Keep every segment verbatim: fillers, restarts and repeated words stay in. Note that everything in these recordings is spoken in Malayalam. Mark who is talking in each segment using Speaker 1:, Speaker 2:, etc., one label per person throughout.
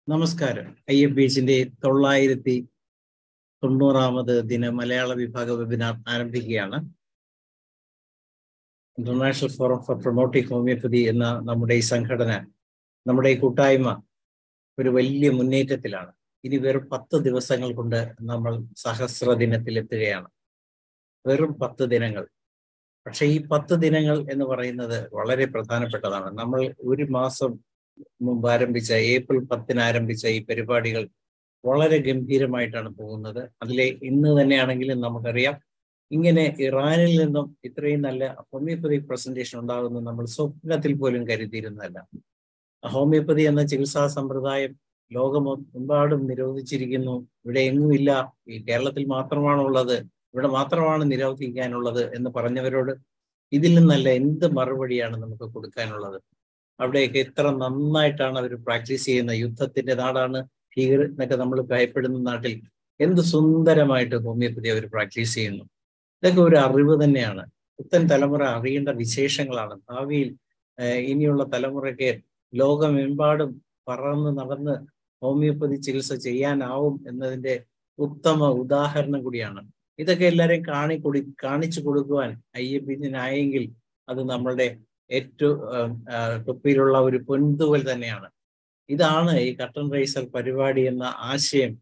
Speaker 1: നമസ്കാരം. ഐ എഫ് ബി എസിന്റെ തൊള്ളായിരത്തി തൊണ്ണൂറാമത് ദിന മലയാള വിഭാഗ വെബിനാർ ആരംഭിക്കുകയാണ്. International forum for promoting homeopathy എന്ന നമ്മുടെ ഈ സംഘടന, നമ്മുടെ ഈ കൂട്ടായ്മ ഒരു വലിയ മുന്നേറ്റത്തിലാണ്. ഇനി വെറും പത്ത് ദിവസങ്ങൾ കൊണ്ട് നമ്മൾ സഹസ്ര ദിനത്തിലെത്തുകയാണ്. വെറും പത്ത് ദിനങ്ങൾ. പക്ഷെ ഈ പത്ത് ദിനങ്ങൾ എന്ന് പറയുന്നത് വളരെ പ്രധാനപ്പെട്ടതാണ്. നമ്മൾ ഒരു മാസം മുമ്പ് ആരംഭിച്ച ഏപ്രിൽ പത്തിന് ആരംഭിച്ച ഈ പരിപാടികൾ വളരെ ഗംഭീരമായിട്ടാണ് പോകുന്നത്. അതിലെ ഇന്ന് തന്നെയാണെങ്കിലും നമുക്കറിയാം, ഇങ്ങനെ ഇറാനിൽ നിന്നും ഇത്രയും നല്ല ഹോമിയോപ്പതി പ്രസന്റേഷൻ ഉണ്ടാകുന്നത് നമ്മൾ സ്വപ്നത്തിൽ പോലും കരുതിയിരുന്നതല്ല. ഹോമിയോപ്പതി എന്ന ചികിത്സാ സമ്പ്രദായം ലോകമെമ്പാടും നിരോധിച്ചിരിക്കുന്നു, ഇവിടെ എങ്ങുമില്ല, ഈ കേരളത്തിൽ മാത്രമാണുള്ളത്, ഇവിടെ മാത്രമാണ് നിരോധിക്കാനുള്ളത് എന്ന് പറഞ്ഞവരോട് ഇതിൽ നിന്നല്ല എന്ത് മറുപടിയാണ് നമുക്ക് കൊടുക്കാനുള്ളത്? അവിടെയൊക്കെ എത്ര നന്നായിട്ടാണ് അവർ പ്രാക്ടീസ് ചെയ്യുന്ന, യുദ്ധത്തിന്റെ നാടാണ് ഭീകര എന്നൊക്കെ നമ്മൾ ഭയപ്പെടുന്ന നാട്ടിൽ എന്ത് സുന്ദരമായിട്ട് ഹോമിയോപ്പതി അവർ പ്രാക്ടീസ് ചെയ്യുന്നു. ഇതൊക്കെ ഒരു അറിവ് തന്നെയാണ്. പുത്തൻ തലമുറ അറിയേണ്ട വിശേഷങ്ങളാണ്. ഭാവിയിൽ ഇനിയുള്ള തലമുറയ്ക്ക് ലോകമെമ്പാടും പറന്ന് നടന്ന് ഹോമിയോപ്പതി ചികിത്സ ചെയ്യാനാവും എന്നതിന്റെ ഉത്തമ ഉദാഹരണം കൂടിയാണ്. ഇതൊക്കെ എല്ലാവരെയും കാണി കൊടു കാണിച്ചു കൊടുക്കുവാൻ ഐ എഫ് ബി എസിനായെങ്കിൽ അത് നമ്മളുടെ ഏറ്റവും തൊപ്പിയിലുള്ള ഒരു പൊൻതൂവൽ തന്നെയാണ്. ഇതാണ് ഈ കർട്ടൻ റൈസർ പരിപാടി എന്ന ആശയം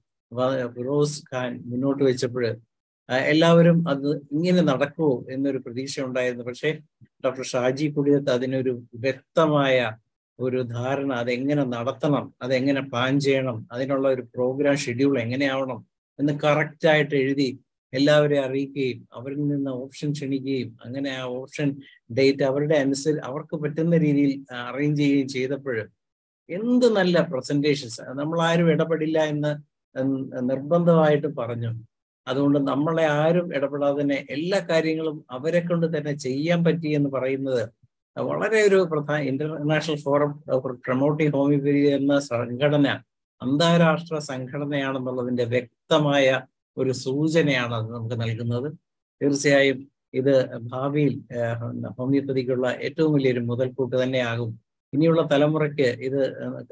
Speaker 1: ഫിറോസ് ഖാൻ മുന്നോട്ട് വെച്ചപ്പോൾ എല്ലാവരും അത് ഇങ്ങനെ നടക്കുമോ എന്നൊരു പ്രതീക്ഷ ഉണ്ടായിരുന്നു. പക്ഷേ ഡോക്ടർ ഷാജി കുടിയത്ത് അതിനൊരു വ്യക്തമായ ഒരു ധാരണ, അതെങ്ങനെ നടത്തണം, അതെങ്ങനെ പ്ലാൻ ചെയ്യണം, അതിനുള്ള ഒരു പ്രോഗ്രാം ഷെഡ്യൂൾ എങ്ങനെയാവണം എന്ന് കറക്റ്റായിട്ട് എഴുതി എല്ലാവരെയും അറിയിക്കുകയും അവരിൽ നിന്ന് ഓപ്ഷൻ ക്ഷണിക്കുകയും അങ്ങനെ ആ ഓപ്ഷൻ ഡേറ്റ് അവരുടെ അനുസരിച്ച് അവർക്ക് പറ്റുന്ന രീതിയിൽ അറേഞ്ച് ചെയ്യുകയും ചെയ്തപ്പോൾ എന്ത് നല്ല പ്രസന്റേഷൻസ്. നമ്മൾ ആരും ഇടപെടില്ല എന്ന് നിർബന്ധമായിട്ട് പറഞ്ഞു. അതുകൊണ്ട് നമ്മളെ ആരും ഇടപെടാതെ തന്നെ എല്ലാ കാര്യങ്ങളും അവരെ കൊണ്ട് തന്നെ ചെയ്യാൻ പറ്റി എന്ന് പറയുന്നത് വളരെ ഒരു പ്രധാന. International forum for promoting homeopathy എന്ന സംഘടന അന്താരാഷ്ട്ര സംഘടനയാണെന്നുള്ളതിന്റെ വ്യക്തമായ ഒരു സൂചനയാണ് അത് നമുക്ക് നൽകുന്നത്. തീർച്ചയായും ഇത് ഭാവിയിൽ ഹോമിയോപ്പതിക്കുള്ള ഏറ്റവും വലിയൊരു മുതൽക്കൂട്ട് തന്നെയാകും. ഇനിയുള്ള തലമുറയ്ക്ക് ഇത്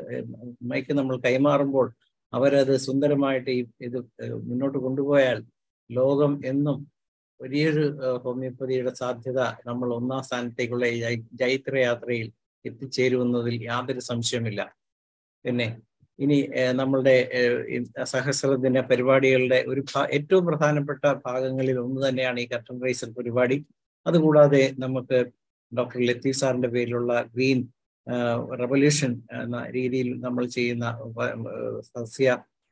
Speaker 1: മൈക്ക് നമ്മൾ കൈമാറുമ്പോൾ അവരത് സുന്ദരമായിട്ട് ഈ ഇത് മുന്നോട്ട് കൊണ്ടുപോയാൽ ലോകം എന്നും വലിയൊരു ഹോമിയോപ്പതിയുടെ സാധ്യത നമ്മൾ ഒന്നാം സ്ഥാനത്തേക്കുള്ള ഈ ജൈത്രയാത്രയിൽ എത്തിച്ചേരുമെന്നതിൽ യാതൊരു സംശയമില്ല. പിന്നെ ഇനി നമ്മളുടെ സഹസ്രദിന പരിപാടികളുടെ ഒരു ഏറ്റവും പ്രധാനപ്പെട്ട ഭാഗങ്ങളിൽ ഒന്ന് തന്നെയാണ് ഈ കർട്ടൻ റൈസർ പരിപാടി. അതുകൂടാതെ നമുക്ക് ഡോക്ടർ ലത്തീഫ് സാറിന്റെ പേരിലുള്ള ഗ്രീൻ റെവല്യൂഷൻ എന്ന രീതിയിൽ നമ്മൾ ചെയ്യുന്ന സസ്യ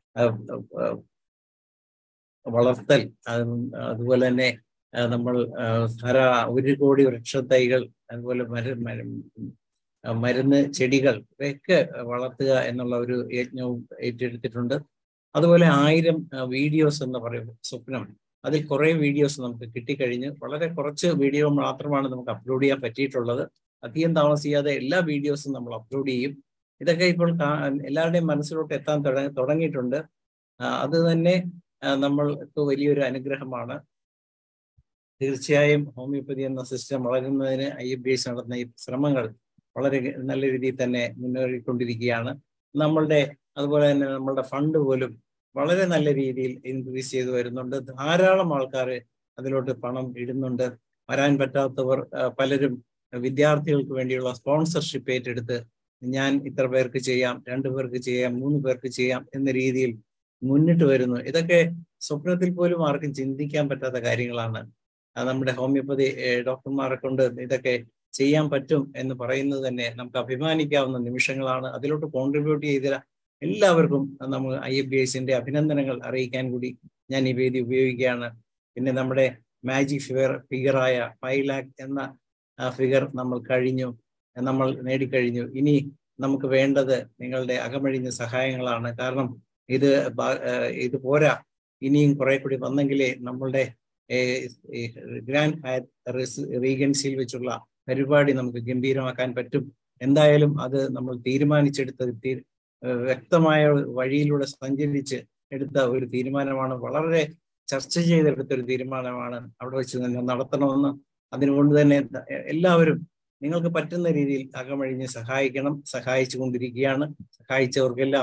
Speaker 1: വളർത്തൽ, അതുപോലെ തന്നെ നമ്മൾ ധാരാ ഒരു കോടി വൃക്ഷത്തൈകൾ, അതുപോലെ മര മരുന്ന് ചെടികൾ ഇവയൊക്കെ വളർത്തുക എന്നുള്ള ഒരു യജ്ഞവും ഏറ്റെടുത്തിട്ടുണ്ട്. അതുപോലെ ആയിരം വീഡിയോസ് എന്ന് പറയുന്ന സ്വപ്നം, അതിൽ കുറേ വീഡിയോസ് നമുക്ക് കിട്ടിക്കഴിഞ്ഞ് വളരെ കുറച്ച് വീഡിയോ മാത്രമാണ് നമുക്ക് അപ്ലോഡ് ചെയ്യാൻ പറ്റിയിട്ടുള്ളത്. അധികം താമസിയാതെ എല്ലാ വീഡിയോസും നമ്മൾ അപ്ലോഡ് ചെയ്യും. ഇതൊക്കെ ഇപ്പോൾ എല്ലാവരുടെയും മനസ്സിലോട്ട് എത്താൻ തുടങ്ങി തുടങ്ങിയിട്ടുണ്ട് അത് തന്നെ നമ്മൾക്ക് വലിയൊരു അനുഗ്രഹമാണ്. തീർച്ചയായും ഹോമിയോപ്പതി എന്ന സിസ്റ്റം വളരുന്നതിന് ഐ എഫ് ബി എസ് നടത്തുന്ന ഈ ശ്രമങ്ങൾ വളരെ നല്ല രീതിയിൽ തന്നെ മുന്നേറിക്കൊണ്ടിരിക്കുകയാണ്. നമ്മളുടെ അതുപോലെ തന്നെ നമ്മളുടെ ഫണ്ട് പോലും വളരെ നല്ല രീതിയിൽ ഇൻക്രീസ് ചെയ്ത് വരുന്നുണ്ട്. ധാരാളം ആൾക്കാർ അതിലോട്ട് പണം ഇടുന്നുണ്ട്. വരാൻ പറ്റാത്തവർ പലരും വിദ്യാർത്ഥികൾക്ക് വേണ്ടിയുള്ള സ്പോൺസർഷിപ്പ് ഏറ്റെടുത്ത് ഞാൻ ഇത്ര പേർക്ക് ചെയ്യാം, രണ്ടു പേർക്ക് ചെയ്യാം, മൂന്ന് പേർക്ക് ചെയ്യാം എന്ന രീതിയിൽ മുന്നിട്ട് വരുന്നു. ഇതൊക്കെ സ്വപ്നത്തിൽ പോലും ആർക്കും ചിന്തിക്കാൻ പറ്റാത്ത കാര്യങ്ങളാണ്. നമ്മുടെ ഹോമിയോപ്പതി ഡോക്ടർമാരെ കൊണ്ട് ഇതൊക്കെ ചെയ്യാൻ പറ്റും എന്ന് പറയുന്നത് തന്നെ നമുക്ക് അഭിമാനിക്കാവുന്ന നിമിഷങ്ങളാണ്. അതിലോട്ട് കോൺട്രിബ്യൂട്ട് ചെയ്ത എല്ലാവർക്കും നമ്മൾ ഐ എഫ് ബി എസിന്റെ അഭിനന്ദനങ്ങൾ അറിയിക്കാൻ കൂടി ഞാൻ ഈ വേദി ഉപയോഗിക്കുകയാണ്. പിന്നെ നമ്മുടെ മാജിക് ഫിഗർ ഫിഗറായ ഫൈവ് ലാക്ക് എന്ന ഫിഗർ നമ്മൾ കഴിഞ്ഞു നമ്മൾ നേടിക്കഴിഞ്ഞു. ഇനി നമുക്ക് വേണ്ടത് നിങ്ങളുടെ അകമഴിഞ്ഞ സഹായങ്ങളാണ്. കാരണം ഇത് ഇത് പോരാ, ഇനിയും കുറെ കൂടി വന്നെങ്കിലേ നമ്മളുടെ ഗ്രാൻഡ് ഹയത്ത് റീജൻസിയിൽ വെച്ചുള്ള പരിപാടി നമുക്ക് ഗംഭീരമാക്കാൻ പറ്റും. എന്തായാലും അത് നമ്മൾ തീരുമാനിച്ചെടുത്ത വ്യക്തമായ വഴിയിലൂടെ സഞ്ചരിച്ച് എടുത്ത ഒരു തീരുമാനമാണ്. വളരെ ചർച്ച ചെയ്തെടുത്ത ഒരു തീരുമാനമാണ്. അവിടെ വെച്ച് തന്നെ നടത്തണമെന്ന്. അതിനുകൊണ്ട് തന്നെ എല്ലാവരും നിങ്ങൾക്ക് പറ്റുന്ന രീതിയിൽ അകമഴിഞ്ഞ് സഹായിക്കണം. സഹായിച്ചു കൊണ്ടിരിക്കുകയാണ്. സഹായിച്ചവർക്കെല്ലാം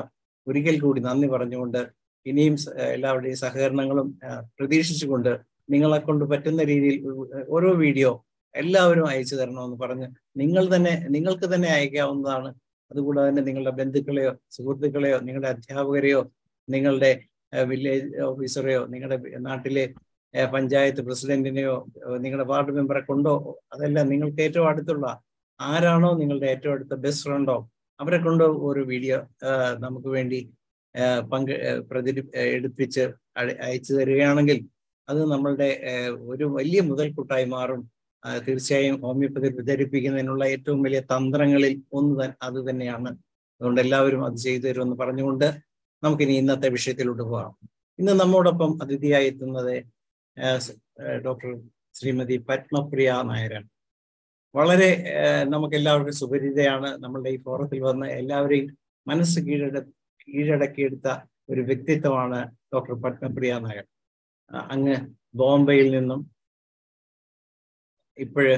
Speaker 1: ഒരിക്കൽ കൂടി നന്ദി പറഞ്ഞുകൊണ്ട് ഇനിയും എല്ലാവരുടെയും സഹകരണങ്ങളും പ്രതീക്ഷിച്ചുകൊണ്ട് നിങ്ങളെ കൊണ്ട് പറ്റുന്ന രീതിയിൽ ഓരോ വീഡിയോ എല്ലാവരും അയച്ചു തരണമെന്ന് പറഞ്ഞ് നിങ്ങൾ തന്നെ നിങ്ങൾക്ക് തന്നെ അയക്കാവുന്നതാണ്. അതുകൂടാതെ തന്നെ നിങ്ങളുടെ ബന്ധുക്കളെയോ സുഹൃത്തുക്കളെയോ നിങ്ങളുടെ അധ്യാപകരെയോ നിങ്ങളുടെ വില്ലേജ് ഓഫീസറെയോ നിങ്ങളുടെ നാട്ടിലെ പഞ്ചായത്ത് പ്രസിഡന്റിനെയോ നിങ്ങളുടെ വാർഡ് മെമ്പറെ കൊണ്ടോ അതെല്ലാം നിങ്ങൾക്ക് ഏറ്റവും അടുത്തുള്ള ആരാണോ നിങ്ങളുടെ ഏറ്റവും അടുത്ത ബെസ്റ്റ് ഫ്രണ്ടോ അവരെ കൊണ്ടോ ഒരു വീഡിയോ നമുക്ക് വേണ്ടി പങ്ക് പ്രചരി എടുപ്പിച്ച് അയച്ചു തരികയാണെങ്കിൽ അത് നമ്മളുടെ ഒരു വലിയ മുതൽക്കൂട്ടായി മാറും. തീർച്ചയായും ഹോമിയോപ്പതി പ്രചരിപ്പിക്കുന്നതിനുള്ള ഏറ്റവും വലിയ തന്ത്രങ്ങളിൽ ഒന്ന് അത് തന്നെയാണ്. അതുകൊണ്ട് എല്ലാവരും അത് ചെയ്തു തരുമെന്ന് പറഞ്ഞുകൊണ്ട് നമുക്കിനി ഇന്നത്തെ വിഷയത്തിലോട്ട് പോകാം. ഇന്ന് നമ്മോടൊപ്പം അതിഥിയായി എത്തുന്നത് ഡോക്ടർ ശ്രീമതി പത്മപ്രിയ നായരാണ്. വളരെ നമുക്ക് എല്ലാവർക്കും സുപരിചിതയാണ്. നമ്മളുടെ ഈ ഫോറത്തിൽ വന്ന് എല്ലാവരെയും മനസ്സ് കീഴട കീഴടക്കിയെടുത്ത ഒരു വ്യക്തിത്വമാണ് ഡോക്ടർ പത്മപ്രിയ നായർ. അങ്ങ് ബോംബെയിൽ നിന്നും ഇപ്പോഴ്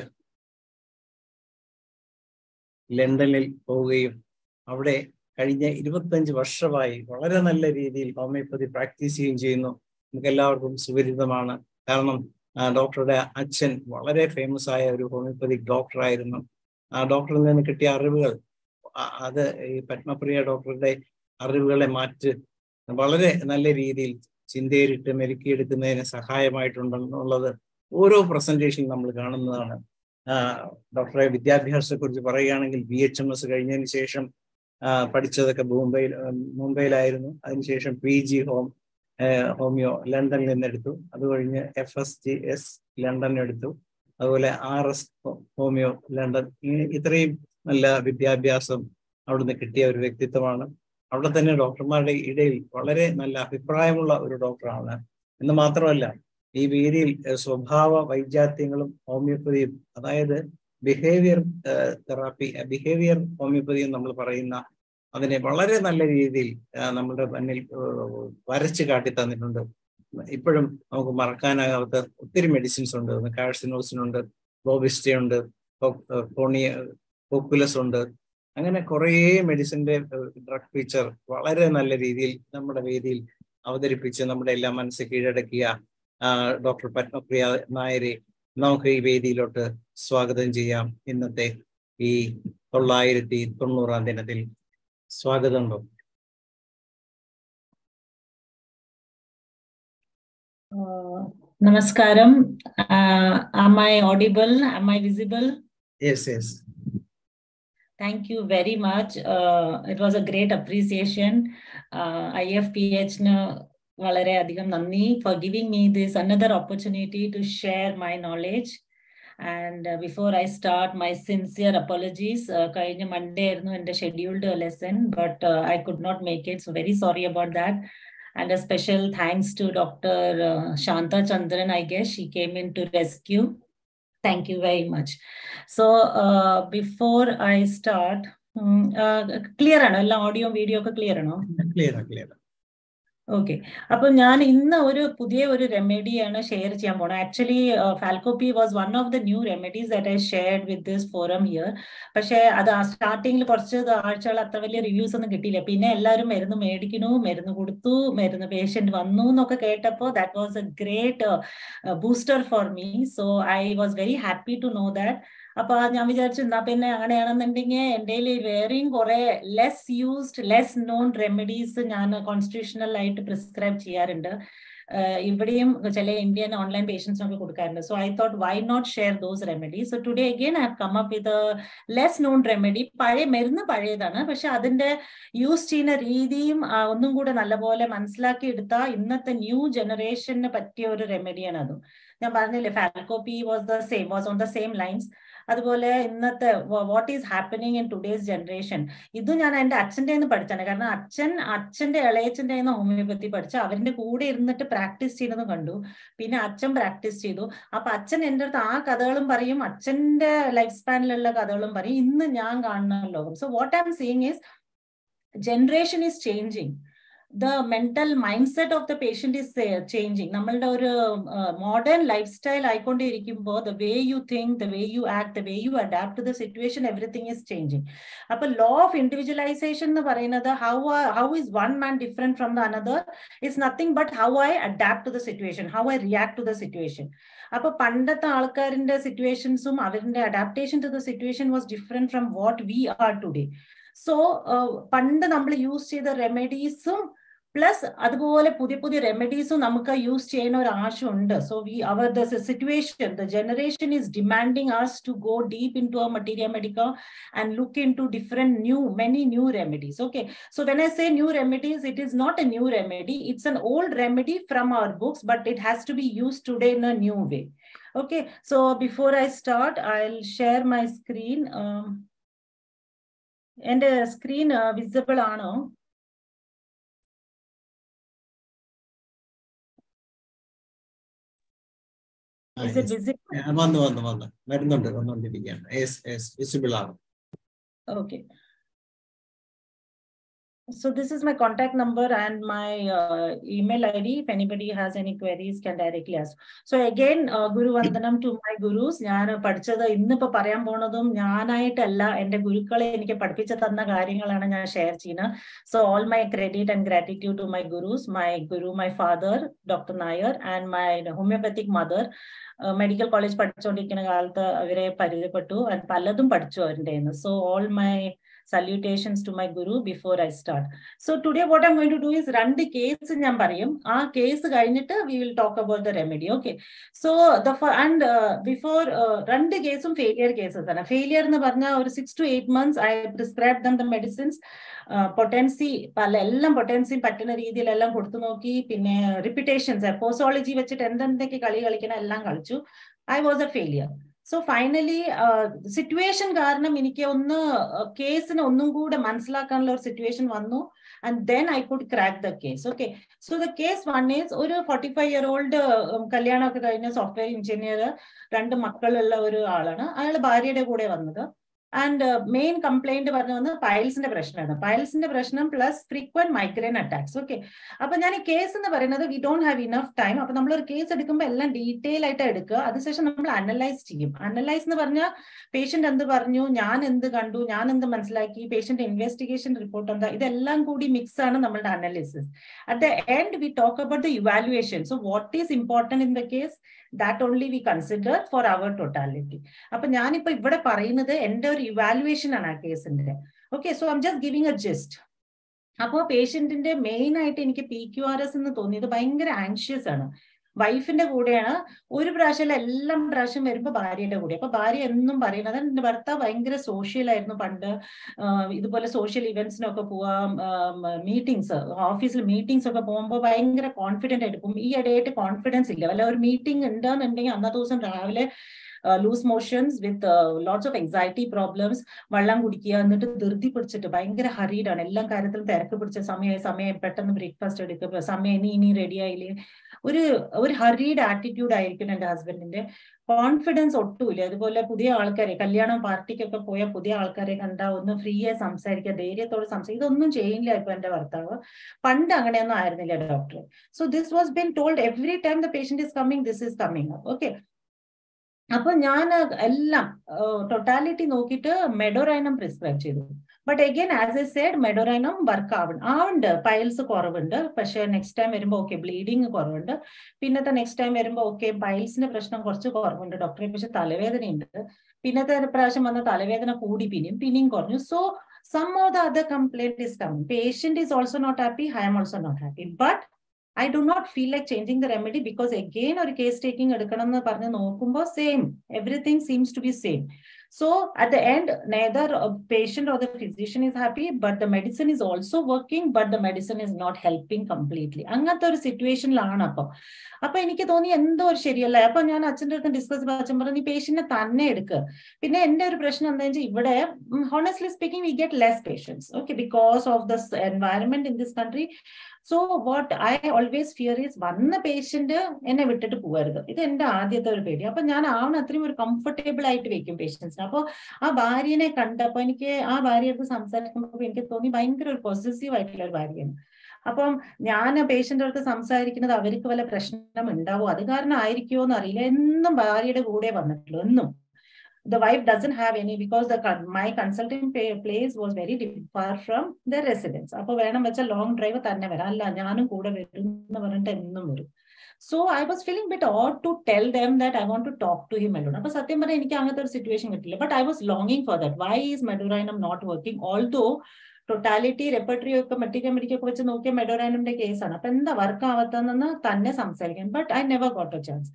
Speaker 1: ലണ്ടനിൽ പോവുകയും അവിടെ കഴിഞ്ഞ ഇരുപത്തഞ്ച് വർഷമായി വളരെ നല്ല രീതിയിൽ ഹോമിയോപ്പതി പ്രാക്ടീസ് ചെയ്യുകയും ചെയ്യുന്നു. നമുക്ക് എല്ലാവർക്കും സുപരിചിതമാണ്. കാരണം ഡോക്ടറുടെ അച്ഛൻ വളരെ ഫേമസ് ആയ ഒരു ഹോമിയോപ്പതിക് ഡോക്ടറായിരുന്നു. ആ ഡോക്ടറിൽ നിന്ന് കിട്ടിയ അറിവുകൾ അത് ഈ പത്മപ്രിയ ഡോക്ടറുടെ അറിവുകളെ മാറ്റി വളരെ നല്ല രീതിയിൽ ചിന്തയിലിട്ട് മെരുക്കിയെടുക്കുന്നതിന് സഹായമായിട്ടുണ്ടെന്നുള്ളത് ഓരോ പ്രസന്റേഷൻ നമ്മൾ കാണുന്നതാണ്. ഡോക്ടറെ വിദ്യാഭ്യാസത്തെ കുറിച്ച് പറയുകയാണെങ്കിൽ ബി എച്ച് എം എസ് കഴിഞ്ഞതിന് ശേഷം പഠിച്ചതൊക്കെ മുംബൈയിൽ മുംബൈയിലായിരുന്നു. അതിനുശേഷം പി ജി ഹോം ഹോമിയോ ലണ്ടനിൽ നിന്നെടുത്തു. അത് കഴിഞ്ഞ് F S G S London എടുത്തു. അതുപോലെ ആർ എസ് ഹോമിയോ ലണ്ടൻ. ഇത്രയും നല്ല വിദ്യാഭ്യാസം അവിടുന്ന് കിട്ടിയ ഒരു വ്യക്തിത്വമാണ്. അവിടെ തന്നെ ഡോക്ടർമാരുടെ ഇടയിൽ വളരെ നല്ല അഭിപ്രായമുള്ള ഒരു ഡോക്ടറാണ്. എന്ന് മാത്രമല്ല ഈ വേദിയിൽ സ്വഭാവ വൈജാത്യങ്ങളും ഹോമിയോപ്പതിയും അതായത് ബിഹേവിയർ തെറാപ്പി ബിഹേവിയർ ഹോമിയോപ്പതിയും നമ്മൾ പറയുന്ന അതിനെ വളരെ നല്ല രീതിയിൽ നമ്മുടെ മുന്നിൽ വരച്ച് കാട്ടി തന്നിട്ടുണ്ട്. ഇപ്പോഴും നമുക്ക് മറക്കാനാകാത്ത ഒത്തിരി മെഡിസിൻസ് ഉണ്ട്. കാഴ്സിനോസിനുണ്ട്, റോബിസ്റ്റയുണ്ട്, ഫോണിയ പോപ്പുലസ് ഉണ്ട്. അങ്ങനെ കുറേ മെഡിസിൻ്റെ ഡ്രഗ് ഫീച്ചർ വളരെ നല്ല രീതിയിൽ നമ്മുടെ വേദിയിൽ അവതരിപ്പിച്ച് നമ്മുടെ എല്ലാം മനസ്സ് കീഴടക്കിയ ഡോക്ടർ പത്മപ്രിയ നായരെ നമുക്ക് ഈ വേദിയിലോട്ട് സ്വാഗതം ചെയ്യാം. ഇന്നത്തെ ഈ തൊള്ളായിരത്തി തൊണ്ണൂറാം ദിനത്തിൽ സ്വാഗതം ഡോക്ടർ.
Speaker 2: നമസ്കാരം. Am I audible? Am I visible?
Speaker 1: Yes, yes.
Speaker 2: Thank you very much. Uh, it was a great appreciation. Uh, I F P H na valare adhigam nanni for giving me this another opportunity to share my knowledge. And uh, before I start, my sincere apologies. Kayina Monday ernu ende scheduled lesson, but uh, I could not make it. So very sorry about that. And a special thanks to Doctor Uh, Shanta Chandran, I guess. She came in to rescue. Thank you very much. So uh, before I start, um, uh, clear ano? All audio video ka clear ano?
Speaker 1: Clear, clear.
Speaker 2: Okay. അപ്പോൾ ഞാൻ ഇന്ന് ഒരു പുതിയ ഒരു റെമഡിയാണ് ഷെയർ ചെയ്യാൻ പോണത്. ആക്ച്വലി ഫാൽക്കോപ്പി was one of the new remedies that I shared with this forum here. പക്ഷേ അത് സ്റ്റാർട്ടിങ്ങിൽ കുറച്ച് ആഴ്ചകൾ അത്ര വലിയ റിവ്യൂസ് ഒന്നും കിട്ടിയില്ല. പിന്നെ എല്ലാവരും മരുന്ന് മേടിക്കണു, മരുന്ന് കൊടുത്തു, മരുന്ന് പേഷ്യന്റ് വന്നു എന്നൊക്കെ കേട്ടപ്പോൾ that was a great booster for me. So I was very happy to know that. അപ്പൊ ഞാൻ വിചാരിച്ചു എന്നാ പിന്നെ അങ്ങനെയാണെന്നുണ്ടെങ്കിൽ എൻ്റെ വേറെയും കുറെ less used less known remedies ഞാൻ കോൺസ്റ്റിറ്റ്യൂഷണൽ ആയിട്ട് പ്രിസ്ക്രൈബ് ചെയ്യാറുണ്ട്. ഇവിടെയും ചില ഇന്ത്യൻ ഓൺലൈൻ പേഷ്യൻസിനൊക്കെ കൊടുക്കാറുണ്ട്. So I thought why not share those remedies. So today again I have come up with less known remedy. പഴയ മരുന്ന് പഴയതാണ്, പക്ഷെ അതിന്റെ യൂസ് ചെയ്യുന്ന രീതിയും ഒന്നും കൂടെ നല്ലപോലെ മനസ്സിലാക്കി എടുത്താൽ ഇന്നത്തെ ന്യൂ ജനറേഷന് പറ്റിയ ഒരു റെമഡിയാണ് അതും. ഞാൻ പറഞ്ഞില്ലേ ഫാൽക്കോപ്പി was the same was on the same lines. അതുപോലെ ഇന്നത്തെ what is happening in today's generation, ഇത് ഞാൻ എൻ്റെ അച്ഛൻ്റെ നിന്ന് പഠിച്ചാണ്. കാരണം അച്ഛൻ അച്ഛൻ്റെ ഇളയച്ഛൻ്റെ നിന്ന് ഹോമിയോപ്പതി പഠിച്ച് അവരുടെ കൂടെ ഇരുന്നിട്ട് പ്രാക്ടീസ് ചെയ്യുന്നത് കണ്ടു. പിന്നെ അച്ഛൻ പ്രാക്ടീസ് ചെയ്തു. അപ്പൊ അച്ഛൻ എൻ്റെ അടുത്ത് ആ കഥകളും പറയും, അച്ഛൻ്റെ ലൈഫ് സ്പാനിലുള്ള കഥകളും പറയും. ഇന്ന് ഞാൻ കാണുന്ന ലോകം. So what I am seeing is generation is changing. the mental mindset of the patient is uh, changing. നമ്മളുടെ ഒരു modern lifestyle ആയിക്കൊണ്ടിരിക്കുമ്പോൾ the way you think, the way you act, the way you adapt to the situation, everything is changing. അപ്പോൾ law of individualization എന്ന് പറയുന്നത് how uh, how is one man different from the another is nothing but how I adapt to the situation, how I react to the situation. അപ്പോൾ പണ്ടത്തെ ആൾക്കാരിന്റെ സിറ്റുവേഷൻസും അവരുടെ adaptation to the situation was different from what we are today. So പണ്ട് നമ്മൾ യൂസ് ചെയ്ത റെമഡീസും പ്ലസ് അതുപോലെ പുതിയ പുതിയ റെമഡീസും നമുക്ക് യൂസ് ചെയ്യുന്ന ഒരു ആവശ്യമുണ്ട്. So we are the situation, the generation is demanding us to go deep into our materia medica and look into different new, many new remedies. Okay, so when I say new remedies, it is not a new remedy, it's an old remedy from our books, but it has to be used today in a new way. Okay, so before I start, I'll share my screen. Um, and a screen uh, visible ano? Is it visible?
Speaker 1: വന്നു വന്നു വന്നു വരുന്നുണ്ട് വന്നുകൊണ്ടിരിക്കുകയാണ്. യെസ് യെസ് വിസിബിൾ ആണ്.
Speaker 2: Okay. So this is my contact number and my uh, email I D. If anybody has any queries, can directly ask. So again, uh, Guru Vandanam to my gurus. ഞാൻ പഠിച്ചത് ഇന്നിപ്പോ പറയാൻ പോണതും ഞാനായിട്ടല്ല, എന്റെ ഗുരുക്കളെ എനിക്ക് പഠിപ്പിച്ചു തന്ന കാര്യങ്ങളാണ് ഞാൻ ഷെയർ ചെയ്യുന്നത്. So all my credit and gratitude to my gurus, my guru, my father, Doctor Nair, and my homeopathic mother. Medical college പഠിച്ചുകൊണ്ടിരിക്കുന്ന കാലത്ത് അവരെ പരിചയപ്പെട്ടു, പലതും പഠിച്ചു അവരുടെ. So all my salutations to my guru before I start. So today what I'm going to do is രണ്ട് കേസ് ഞാൻ പറയും, ആ കേസ് കഴിഞ്ഞിട്ട് we will talk about the remedy. Okay, so the and uh, before uh, രണ്ട് കേസും ഫെയിലിയർ കേസസ് ആണ്. ഫെയിലിയർ എന്ന് പറഞ്ഞാൽ ഒരു six two eight months I prescribed them the medicines, potency പല എല്ലാം പൊട്ടൻസി പറ്റുന്ന രീതിയിലെല്ലാം കൊടുത്തു നോക്കി. പിന്നെ റിപ്പിറ്റേഷൻസ് പോസോളജി വെച്ചിട്ട് എന്തെന്തൊക്കെ കളി കളിക്കണം എല്ലാം കളിച്ചു. I was a failure. So finally, situation കാരണം എനിക്ക് ഒന്ന് കേസിനെ ഒന്നും കൂടെ മനസ്സിലാക്കാനുള്ള ഒരു സിറ്റുവേഷൻ വന്നു. And then I could crack the case. Okay, so the case one is ഒരു ഫോർട്ടി ഫൈവ് ഇയർ ഓൾഡ് കല്യാണമൊക്കെ കഴിഞ്ഞ സോഫ്റ്റ്വെയർ എഞ്ചിനീയർ, രണ്ട് മക്കളുള്ള ഒരു ആളാണ്. അയാൾ ഭാര്യയുടെ കൂടെ വന്നത്. ആൻഡ് മെയിൻ കംപ്ലൈന്റ് പറഞ്ഞു വന്നത് പൈൽസിന്റെ പ്രശ്നമാണ്. പൈൽസിന്റെ പ്രശ്നം plus frequent migraine attacks. Okay, അപ്പൊ ഞാൻ ഈ കേസ് എന്ന് പറയുന്നത് we don't have enough time. അപ്പൊ നമ്മൾ ഒരു കേസ് എടുക്കുമ്പോൾ എല്ലാം ഡീറ്റെയിൽ ആയിട്ട് എടുക്കുക. അതിനുശേഷം നമ്മൾ അനലൈസ് ചെയ്യും. അനലൈസ് എന്ന് പറഞ്ഞാൽ പേഷ്യന്റ് എന്ത് പറഞ്ഞു, ഞാൻ എന്ത് കണ്ടു, ഞാൻ എന്ത് മനസ്സിലാക്കി, പേഷ്യന്റ് ഇൻവെസ്റ്റിഗേഷൻ റിപ്പോർട്ട് എന്താ, ഇതെല്ലാം കൂടി മിക്സ് ആണ് നമ്മളുടെ analysis. At the end we talk about the evaluation. So what is important in the case, that only we consider for our totality. അപ്പൊ ഞാനിപ്പോ ഇവിടെ പറയുന്നത് എന്റെ ഒരു ഇവാലുവേഷൻ ആണ് ആ കേസിന്റെ. Okay, so I'm just giving a gist. അപ്പോ പേഷ്യന്റിന്റെ മെയിൻ ആയിട്ട് എനിക്ക് പി ക്യു ആർ എസ് എന്ന് തോന്നിയത് ഭയങ്കര ആൻഷ്യസ് ആണ്. വൈഫിന്റെ കൂടെയാണ്. ഒരു പ്രാവശ്യം എല്ലാം പ്രാവശ്യം വരുമ്പോ ഭാര്യയുടെ കൂടെ. അപ്പൊ ഭാര്യ എന്നും പറയുന്നത് എന്റെ ഭർത്താവ് ഭയങ്കര സോഷ്യൽ ആയിരുന്നു പണ്ട്, ഇതുപോലെ സോഷ്യൽ ഇവന്റ്സിനൊക്കെ പോവാം, മീറ്റിംഗ്സ് ഓഫീസിൽ മീറ്റിംഗ്സ് ഒക്കെ പോകുമ്പോൾ ഭയങ്കര കോൺഫിഡന്റ് ആയിട്ട് പോകും. ഈ ഇടയായിട്ട് കോൺഫിഡൻസ് ഇല്ല. വല്ല ഒരു മീറ്റിംഗ് ഉണ്ടെന്നുണ്ടെങ്കിൽ അന്നത്തെ ദിവസം രാവിലെ loose motions with lots of anxiety problems, വെള്ളം കുടിക്കുക, എന്നിട്ട് ധൃതി പിടിച്ചിട്ട് ഭയങ്കര ഹറീഡാണ്. എല്ലാ കാര്യത്തിലും തിരക്ക് പിടിച്ച സമയം സമയം പെട്ടെന്ന് ബ്രേക്ക്ഫാസ്റ്റ് എടുക്കുക, സമയം ഇനി ഇനി റെഡി ആയില്ലേ, ഒരു ഒരു ഹറീഡ് ആറ്റിറ്റ്യൂഡ് ആയിരിക്കും എന്റെ ഹസ്ബൻഡിന്റെ. കോൺഫിഡൻസ് ഒട്ടുമില്ല. അതുപോലെ പുതിയ ആൾക്കാരെ കല്യാണം പാർട്ടിക്കൊക്കെ പോയ പുതിയ ആൾക്കാരെ കണ്ടാൽ ഒന്ന് ഫ്രീ ആയി സംസാരിക്കുക, ധൈര്യത്തോടെ സംസാരിക്കുക, ഇതൊന്നും ചെയ്യില്ല ഇപ്പൊ എന്റെ ഭർത്താവ്. പണ്ട് അങ്ങനെയൊന്നും ആയിരുന്നില്ല doctor. So this was been told every time the patient is coming, this is coming up. Okay, അപ്പൊ ഞാൻ എല്ലാം ടോട്ടാലിറ്റി നോക്കിയിട്ട് മെഡോറൈനം പ്രിസ്ക്രൈബ് ചെയ്തു. But again as I said medorrhinum work ആവണം ആവുണ്ട്. പൈൽസ് കുറവുണ്ട്, പക്ഷെ നെക്സ്റ്റ് ടൈം വരുമ്പോൾ ഓക്കെ ബ്ലീഡിങ് കുറവുണ്ട്. പിന്നത്തെ നെക്സ്റ്റ് ടൈം വരുമ്പോൾ ഓക്കെ പൈൽസിന്റെ പ്രശ്നം കുറച്ച് കുറവുണ്ട് ഡോക്ടറെ, പക്ഷെ തലവേദനയുണ്ട്. പിന്നത്തെ പ്രാവശ്യം വന്ന തലവേദന കൂടി പിന്നെയും പിന്നെയും കുറഞ്ഞു. So some of the other complaint is coming. Patient is also not happy, I am also not happy. But I do not feel like changing the remedy because again or case taking edukkanam nu parnu nokkumbo same, everything seems to be same. So at the end neither a patient or the physician is happy, but the medicine is also working, but the medicine is not helping completely. Angatha or situation laana appo appo enike thoni endho or sheriyalla. Appo njan achinte അടുത്ത് ഡിസ്കസ് ചെയ്തപ്പോൾ അച്ഛൻ പറഞ്ഞു നീ പേഷ്യന്റിനെ തന്നെ എടുക്കുക. പിന്നെ എന്റെ ഒരു പ്രശ്നം എന്താ വെച്ചാൽ ഇവിടെ honestly speaking we get less patients, okay, because of this environment in this country. So what I always fear is വന്ന പേഷ്യന്റ് എന്നെ വിട്ടിട്ട് പോകരുത്. ഇത് എന്റെ ആദ്യത്തെ ഒരു പേടി. അപ്പൊ ഞാൻ ആവണ അത്രയും ഒരു കംഫർട്ടബിൾ ആയിട്ട് വെക്കും പേഷ്യൻസിന്. അപ്പൊ ആ ഭാര്യനെ കണ്ടപ്പോ എനിക്ക് ആ ഭാര്യയോട് സംസാരിക്കുമ്പോൾ എനിക്ക് തോന്നി ഭയങ്കര ഒരു പോസസീവ് ആയിട്ടുള്ള ഒരു ഭാര്യയാണ്. അപ്പം ഞാൻ പേഷ്യൻ്റെ അടുത്ത് സംസാരിക്കുന്നത് അവർക്ക് വല്ല പ്രശ്നം ഉണ്ടാവോ, അത് കാരണം ആയിരിക്കുമോ എന്ന് അറിയില്ല. എന്നും ഭാര്യയുടെ കൂടെ വന്നിട്ടുള്ളൂ, എന്നും. The wife doesn't have any, because the my consulting place was very far from their residence. അപ്പൊ വേണം വെച്ചാൽ ലോങ് ഡ്രൈവ് തന്നെ വരാം, അല്ല ഞാനും കൂടെ വരും എന്ന് പറഞ്ഞിട്ട് എന്നും വരും. So I was feeling bit odd to tell them that I want to talk to him alone. അപ്പൊ സത്യം പറഞ്ഞാൽ എനിക്ക് അങ്ങനത്തെ ഒരു സിറ്റുവേഷൻ കിട്ടില്ല. But I was longing for that. Why is Medurinum not working? Although totality repertory ഒക്കെ മെഡിക്കൽ മെഡിക്കൽ ഒക്കെ വെച്ച് നോക്കിയ മെഡോറൈനമിന്റെ കേസാണ്. അപ്പൊ എന്താ വർക്ക് ആവാത്തതെന്ന് തന്നെ സംസാരിക്കാൻ. But I never got a chance.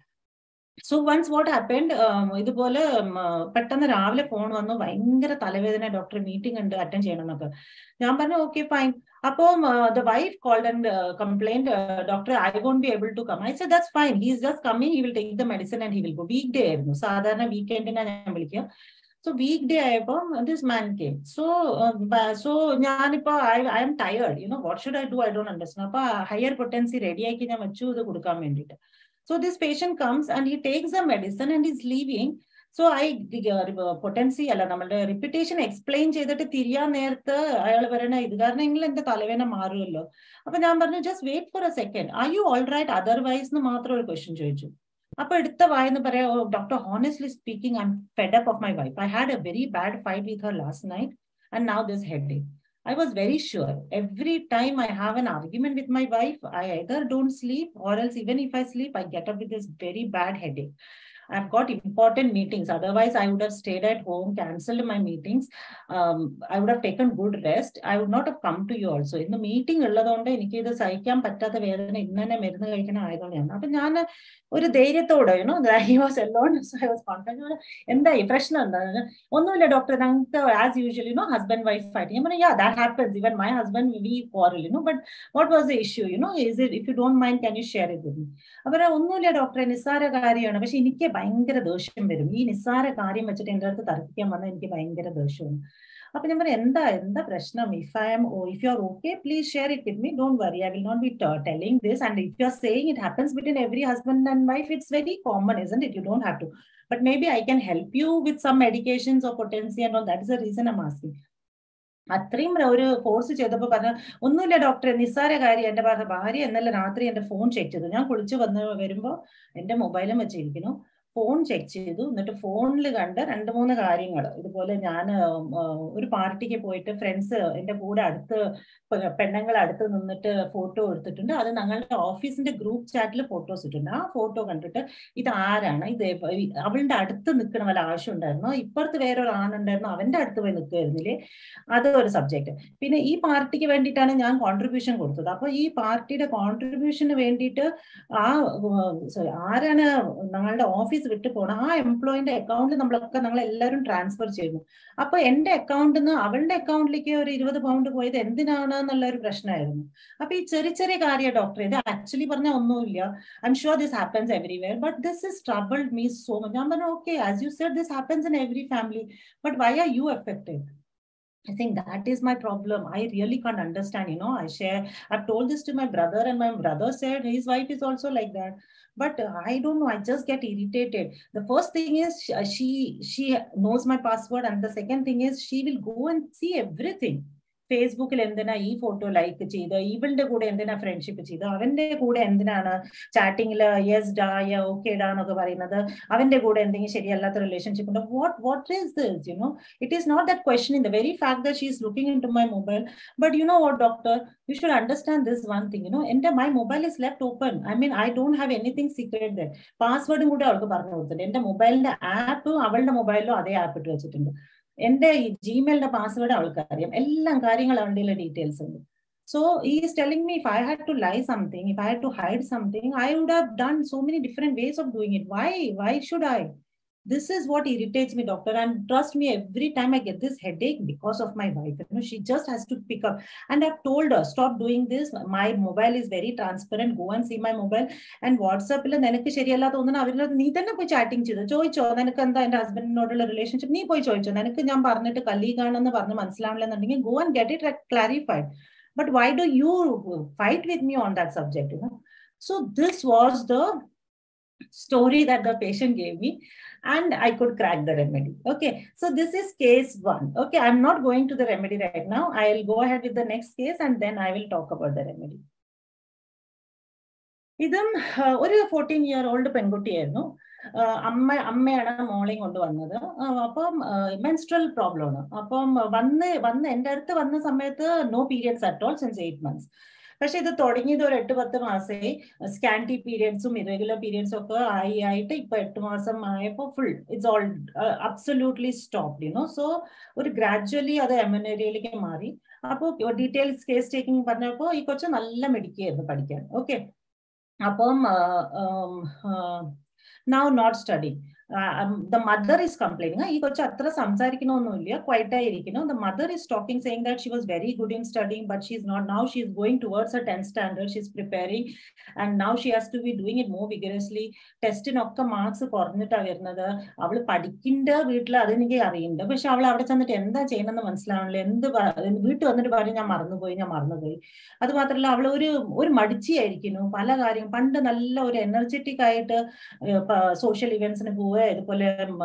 Speaker 2: So once what happened, ഇതുപോലെ പെട്ടെന്ന് രാവിലെ ഫോൺ വന്നു, ഭയങ്കര തലവേദന, ഡോക്ടർ മീറ്റിംഗ് ഉണ്ട്, അറ്റൻഡ് ചെയ്യണം എന്നൊക്കെ. ഞാൻ പറഞ്ഞു ഓക്കെ ഫൈൻ. അപ്പം the wife called and complaint, doctor I won't be able to come. I said that's fine, he is just coming, he will take the medicine and he will go. Week day ആയിരുന്നു, സാധാരണ വീക്കെൻഡിനാണ് ഞാൻ വിളിക്കുക. So weekday ayapom this man came. So uh, so ഞാനിപ്പോ I I am tired, you know, what should I do? I don't understand. അപ്പൊ higher potency ready ആക്കി ഞാൻ വെച്ചു ഇത് കൊടുക്കാൻ വേണ്ടിയിട്ട്. So this patient comes and he takes the medicine and is leaving. So I uh, potency അല്ല നമ്മളുടെ റിപ്പിറ്റേഷൻ എക്സ്പ്ലെയിൻ ചെയ്തിട്ട് തിരിയാൻ നേരത്ത് അയാൾ പറയണ ഇത് കാരണം എങ്കിലും എന്റെ തലവേദന മാറുമല്ലോ. അപ്പൊ ഞാൻ പറഞ്ഞു just wait for a second, are you all right otherwise എന്ന് മാത്രം ഒരു ക്വസ്റ്റ്യൻ ചോദിച്ചു. അപ്പൊ എടുത്ത വായെന്ന് പറയാ, doctor honestly speaking I'm fed up of my wife. I had a very bad fight with her last night and now this headache. I was very sure every time I have an argument with my wife, I either don't sleep or else even if I sleep, I get up with this very bad headache. I've got important meetings. Otherwise, I would have stayed at home, cancelled my meetings. Um, I would have taken good rest. I would not have come to you also. In the meeting, ഉള്ളതുകൊണ്ട് എനിക്ക് ഇത് സഹിക്കാൻ പറ്റാത്ത വേദന ഇന്ന് തന്നെ മരുന്ന് കഴിക്കണം ആയതുകൊണ്ടാണ്. അപ്പൊ ഞാൻ ഒരു ധൈര്യത്തോടെ, you know, I was alone, so I was confident. എന്താ ഈ പ്രശ്നം എന്താണ്? ഒന്നുമില്ല ഡോക്ടർ, ഞങ്ങൾക്ക് as usual, you know, husband wife fight. ഞാൻ പറഞ്ഞു, yeah, that happens. Even my husband, we quarrel, you know. But what was the issue? You know, is it, if you don't mind, can you share it with me? അവരെ ഒന്നുമില്ല ഡോക്ടറെ, നിസ്സാര കാര്യമാണ്. പക്ഷെ എനിക്ക് ഭയങ്കര ദേഷ്യം വരും ഈ നിസ്സാര കാര്യം വെച്ചിട്ട് എന്റെ അടുത്ത് തർക്കിക്കാൻ വന്നാൽ എനിക്ക് ഭയങ്കര ദേഷ്യമാണ്. അപ്പൊ ഞാൻ പറയാം എന്താ എന്താ പ്രശ്നം? If I am if you are okay please share it with me, don't worry, I will not be telling this. And if you are saying it happens between every husband and wife, it's very common, isn't it? You don't have to, but maybe I can help you with some medications or potency and all. That is the reason I'm asking. അത്രയും ഒരു ഫോഴ്സ് ചെയ്തപ്പോ പറഞ്ഞ ഒന്നുമില്ല ഡോക്ടറെ, നിസ്സാര കാര്യം. എന്റെ ഭാര്യ ഇന്നലെ രാത്രി എന്റെ ഫോൺ ചെക്ക് ചെയ്തു. ഞാൻ കുളിച്ച് വന്ന് വരുമ്പോ എന്റെ മൊബൈലും വെച്ചിരിക്കുന്നു, ഫോൺ ചെക്ക് ചെയ്തു. എന്നിട്ട് ഫോണിൽ കണ്ട രണ്ട് മൂന്ന് കാര്യങ്ങൾ ഇതുപോലെ, ഞാൻ ഒരു പാർട്ടിക്ക് പോയിട്ട് ഫ്രണ്ട്സ് എന്റെ കൂടെ അടുത്ത് പെണ്ണുങ്ങൾ അടുത്ത് നിന്നിട്ട് ഫോട്ടോ എടുത്തിട്ടുണ്ട്. അത് ഞങ്ങളുടെ ഓഫീസിന്റെ ഗ്രൂപ്പ് ചാറ്റിൽ ഫോട്ടോസ് ഇട്ടുണ്ട്. ആ ഫോട്ടോ കണ്ടിട്ട് ഇത് ആരാണ്, ഇത് അവളുടെ അടുത്ത് നിൽക്കണ വല്ല ആവശ്യം ഉണ്ടായിരുന്നോ, ഇപ്പുറത്ത് വേറൊരു ആണുണ്ടായിരുന്നോ, അവന്റെ അടുത്ത് പോയി നിൽക്കുമായിരുന്നില്ലേ, അതൊരു സബ്ജക്ട്. പിന്നെ ഈ പാർട്ടിക്ക് വേണ്ടിയിട്ടാണ് ഞാൻ കോൺട്രിബ്യൂഷൻ കൊടുത്തത്. അപ്പൊ ഈ പാർട്ടിയുടെ കോൺട്രിബ്യൂഷന് വേണ്ടിയിട്ട് ആ സോറി ആരാണ് ഞങ്ങളുടെ ഓഫീസ് വിട്ടു പോകണം, ആ എംപ്ലോയിന്റെ അക്കൗണ്ടിൽ നമ്മളൊക്കെ ഞങ്ങൾ എല്ലാവരും ട്രാൻസ്ഫർ ചെയ്യുന്നു. അപ്പൊ എന്റെ അക്കൗണ്ടിൽ നിന്ന് അവളുടെ അക്കൗണ്ടിലേക്ക് ഒരു ഇരുപത് പൗണ്ട് പോയത് എന്തിനാണ് എന്നുള്ള ഒരു പ്രശ്നമായിരുന്നു. അപ്പൊ ഈ ചെറിയ ചെറിയ കാര്യം ഡോക്ടർ, ഇത് ആക്ച്വലി പറഞ്ഞാൽ ഒന്നുമില്ല, I'm sure this happens everywhere, but this is troubled me so much. ഞാൻ പറഞ്ഞു okay, as you said this happens in every family, but why are you affected? I think that is my problem. I really can't understand, you know. I share, I've told this to my brother and my brother said his wife is also like that. But uh, I don't know, I just get irritated. The first thing is uh, she she knows my password, and the second thing is she will go and see everything. ഫേസ്ബുക്കിൽ എന്തിനാ ഈ ഫോട്ടോ ലൈക്ക് ചെയ്ത്, ഇവളുടെ കൂടെ എന്തിനാ ഫ്രണ്ട്ഷിപ്പ് ചെയ്ത്, അവന്റെ കൂടെ എന്തിനാണ് ചാറ്റിങ്ങില് യെസ് ഡാ യ ഓക്കെ ഡാ എന്നൊക്കെ പറയുന്നത്, അവന്റെ കൂടെ എന്തെങ്കിലും ശരിയല്ലാത്ത റിലേഷൻഷിപ്പ് ഉണ്ട്. What what is this? You know, it is not that question in the very fact that she is looking into my mobile. But you know what doctor, you should understand this one thing, you know, and my mobile is left open. I mean, I don't have anything secret there. Password കൂടെ അവൾക്ക് പറഞ്ഞു കൊടുത്തിട്ടുണ്ട്. എന്റെ മൊബൈലിന്റെ ആപ്പ് അവളുടെ മൊബൈലിലും അതേ ആപ്പ് ഇട്ട് വെച്ചിട്ടുണ്ട്. എന്റെ ജിമെയിലിന്റെ പാസ്വേഡ് അവൾക്ക് അറിയാം, എല്ലാം കാര്യങ്ങൾ അവളുടെ ഡീറ്റെയിൽസ് ഉണ്ട്. So he is telling me if I had to lie something, if I had to hide something, I would have done so many different ways of doing it. Why? Why should I? This is what irritates me, doctor. And trust me, every time I get this headache because of my wife, you know, she just has to pick up. And I've told her, stop doing this. My mobile is very transparent. Go and see my mobile. And WhatsApp, നിനക്ക് ശരിയല്ല തോന്നുന്നു, അവരിൽ നീ തന്നെ പോയി ചാറ്റിംഗ് ചെയ്തു ചോദിച്ചോ, നിനക്ക് എന്താ എന്റെ ഹസ്ബൻഡിനോടുള്ള റിലേഷൻഷിപ്പ്, നീ പോയി ചോദിച്ചോ, നിനക്ക് ഞാൻ പറഞ്ഞിട്ട് കലീഗാണെന്ന് പറഞ്ഞ് മനസ്സിലാവില്ലെന്നുണ്ടെങ്കിൽ go and get it clarified. But why do you fight with me on that subject, you know? So this was the story that the patient gave me, and I could crack the remedy. Okay, so this is case one. Okay, I'm not going to the remedy right now. I'll go ahead with the next case and then I will talk about the remedy. ഇതും ഒരു ഫോർട്ടീൻ ഇയർ ഓൾഡ് പെൺകുട്ടിയായിരുന്നു. അമ്മ അമ്മയാണ് മോളെയും കൊണ്ടുവന്നത്. അപ്പം മെൻസ്ട്രൽ പ്രോബ്ലം ആണ്. അപ്പം വന്ന് വന്ന് എൻ്റെ അടുത്ത് വന്ന സമയത്ത് no periods at all since eight months. പക്ഷെ ഇത് തുടങ്ങിയത് ഒരു എട്ട് പത്ത് മാസമായി. സ്കാൻറ്റി പീരിയഡ്സും ഇറഗുലർ പീരിയഡ്സും ഒക്കെ ആയി ആയിട്ട് ഇപ്പൊ എട്ട് മാസം ആയപ്പോൾ full it's all absolutely stopped you know. So ഒരു ഗ്രാജുവലി അത് എമനേരിയയിലേക്ക് മാറി. അപ്പോൾ ഡീറ്റെയിൽസ് കേസ് ടേക്കിംഗ് പറഞ്ഞപ്പോൾ ഈ കൊച്ചു നല്ല മിടുക്കിയായിരുന്നു പഠിക്കാൻ. ഓക്കെ, അപ്പം now not studying. Uh, um, the mother is complaining. ഈ കൊച്ചു അത്ര സംസാരിക്കണമെന്നില്ല, ക്വൈറ്റ് ആയിരിക്കണം. The mother is talking, saying that she was very good in studying, but she's not. Now she is going towards her tenth standard. She's preparing, and now she has to be doing it more vigorously. ടെസ്റ്റിനൊക്കെ മാർക്സ് കുറഞ്ഞിട്ടാണ് വരുന്നത്. അവൾ പഠിക്കേണ്ട വീട്ടിൽ അതെനിക്ക് അറിയുന്നുണ്ട്, പക്ഷെ അവൾ അവിടെ ചെന്നിട്ട് എന്താ ചെയ്യണമെന്ന് മനസ്സിലാവണില്ല. എന്ത് വീട്ടിൽ വന്നിട്ട് പറയും ഞാൻ മറന്നുപോയി ഞാൻ മറന്നുപോയി. അത് മാത്രമല്ല അവൾ ഒരു ഒരു മടിച്ചിയായിരിക്കുന്നു പല കാര്യം. പണ്ട് നല്ല ഒരു എനർജറ്റിക് ആയിട്ട് സോഷ്യൽ ഇവന്റ്സിന് പോവുക, ഇതുപോലെ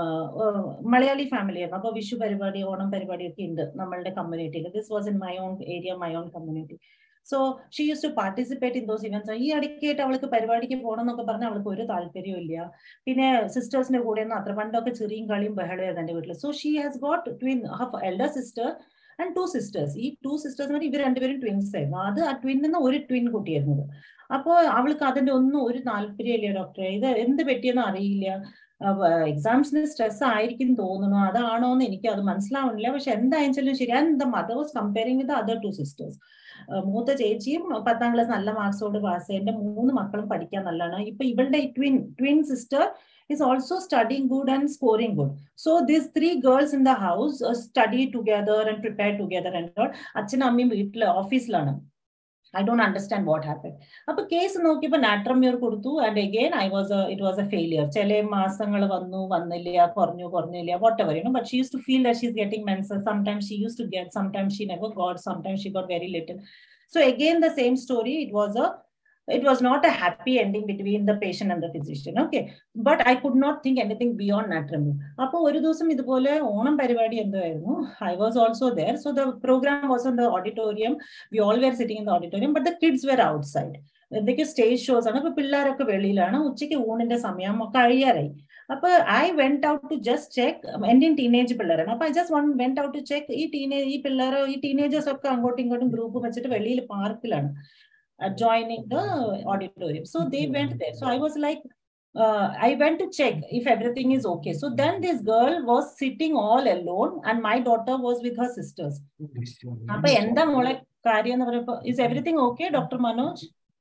Speaker 2: മലയാളി ഫാമിലി ആയിരുന്നു. അപ്പൊ വിഷു പരിപാടി ഓണം പരിപാടി ഒക്കെ ഉണ്ട് നമ്മളുടെ കമ്മ്യൂണിറ്റിയിൽ. This was in my own area, my own community. So she use to participate in those events. ഈ ഇടയ്ക്കായിട്ട് അവൾക്ക് പരിപാടിക്ക് പോകണം എന്നൊക്കെ പറഞ്ഞാൽ അവൾക്ക് ഒരു താല്പര്യവും ഇല്ല. പിന്നെ സിസ്റ്റേഴ്സിന്റെ കൂടെ ഒന്നും അത്ര പണ്ടൊക്കെ ചെറിയും കളിയും ബഹളമായിരുന്നു എൻ്റെ വീട്ടിൽ. So she has got twin elder sister and two sisters. ഈ ടു സിസ്റ്റേഴ്സ് ഇവർ രണ്ടുപേരും ട്വിൻസ് ആയിരുന്നു. അത് ആ ട്വിന്നിന്ന് ഒരു ട്വിൻ കുട്ടിയായിരുന്നത്. അപ്പോൾ അവൾക്ക് അതിന്റെ ഒന്നും ഒരു താല്പര്യമില്ല. ഡോക്ടറെ ഇത് എന്ത് പറ്റിയെന്ന് അറിയില്ല. എക്സാംസിന് സ്ട്രെസ് ആയിരിക്കും തോന്നുന്നു, അതാണോ എന്ന് എനിക്ക് അത് മനസ്സിലാവുന്നില്ല. പക്ഷെ എന്തായാലും ശരി. And the mother was comparing with other two sisters. മൂത്ത ചേച്ചിയും പത്താം ക്ലാസ് നല്ല മാർക്സോട് പാസ്. എന്റെ മൂന്ന് മക്കളും പഠിക്കാൻ നല്ലതാണ്. ഇപ്പൊ ഇവളുടെ twin twin sister is also studying good and scoring good. So these three girls in the house uh, study together and prepare together and all. അച്ഛനും അമ്മയും വീട്ടിലെ ഓഫീസിലാണ്. I don't understand what happened. അപ്പൊ കേസ് നോക്കിയപ്പോ നാട്രമ്യൂർ കൊടുത്തു. And again I was it was a failure. ചില മാസങ്ങൾ വന്നു വന്നില്ല, കുറഞ്ഞു കുറഞ്ഞില്ല, whatever you know. But she use to feel that she is getting menses. Sometimes she use to get, sometimes she never got, sometimes she got very little. So again the same story. It was a it was not a happy ending between the patient and the physician. Okay, but I could not think anything beyond natremure. Appo oru ദിവസം ഇതുപോലെ ഓണം പരിപാടി എന്തായിരുന്നു. I was also there. So the program was in the auditorium. We all were sitting in the auditorium, but the kids were outside. എന്തൊക്കെ സ്റ്റേജ് ഷോസ് ആണ്. അപ്പൊ പിള്ളേരൊക്കെ വെളിയിലാണ്. ഉച്ചയ്ക്ക് ഊണിന്റെ സമയം കഴിയാറായി. അപ്പൊ I went out to just check. എന്റെ ടീനേജ് പിള്ളേരാണ്. അപ്പൊ I just one went out to check. ഈ ടീനേജ് ഈ പിള്ളേർ ഈ ടീനേജേഴ്സ് ഒക്കെ അങ്ങോട്ടും ഇങ്ങോട്ടും ഗ്രൂപ്പ് വെച്ചിട്ട് വെളിയിൽ പാർക്കിലാണ്, adjoining the auditorium. So they went there. So I was like, uh, I went to check if everything is okay. So then this girl was sitting all alone and my daughter was with her sisters. Appa enda mole karyam ennu parayappo, is everything okay, Doctor Manoj?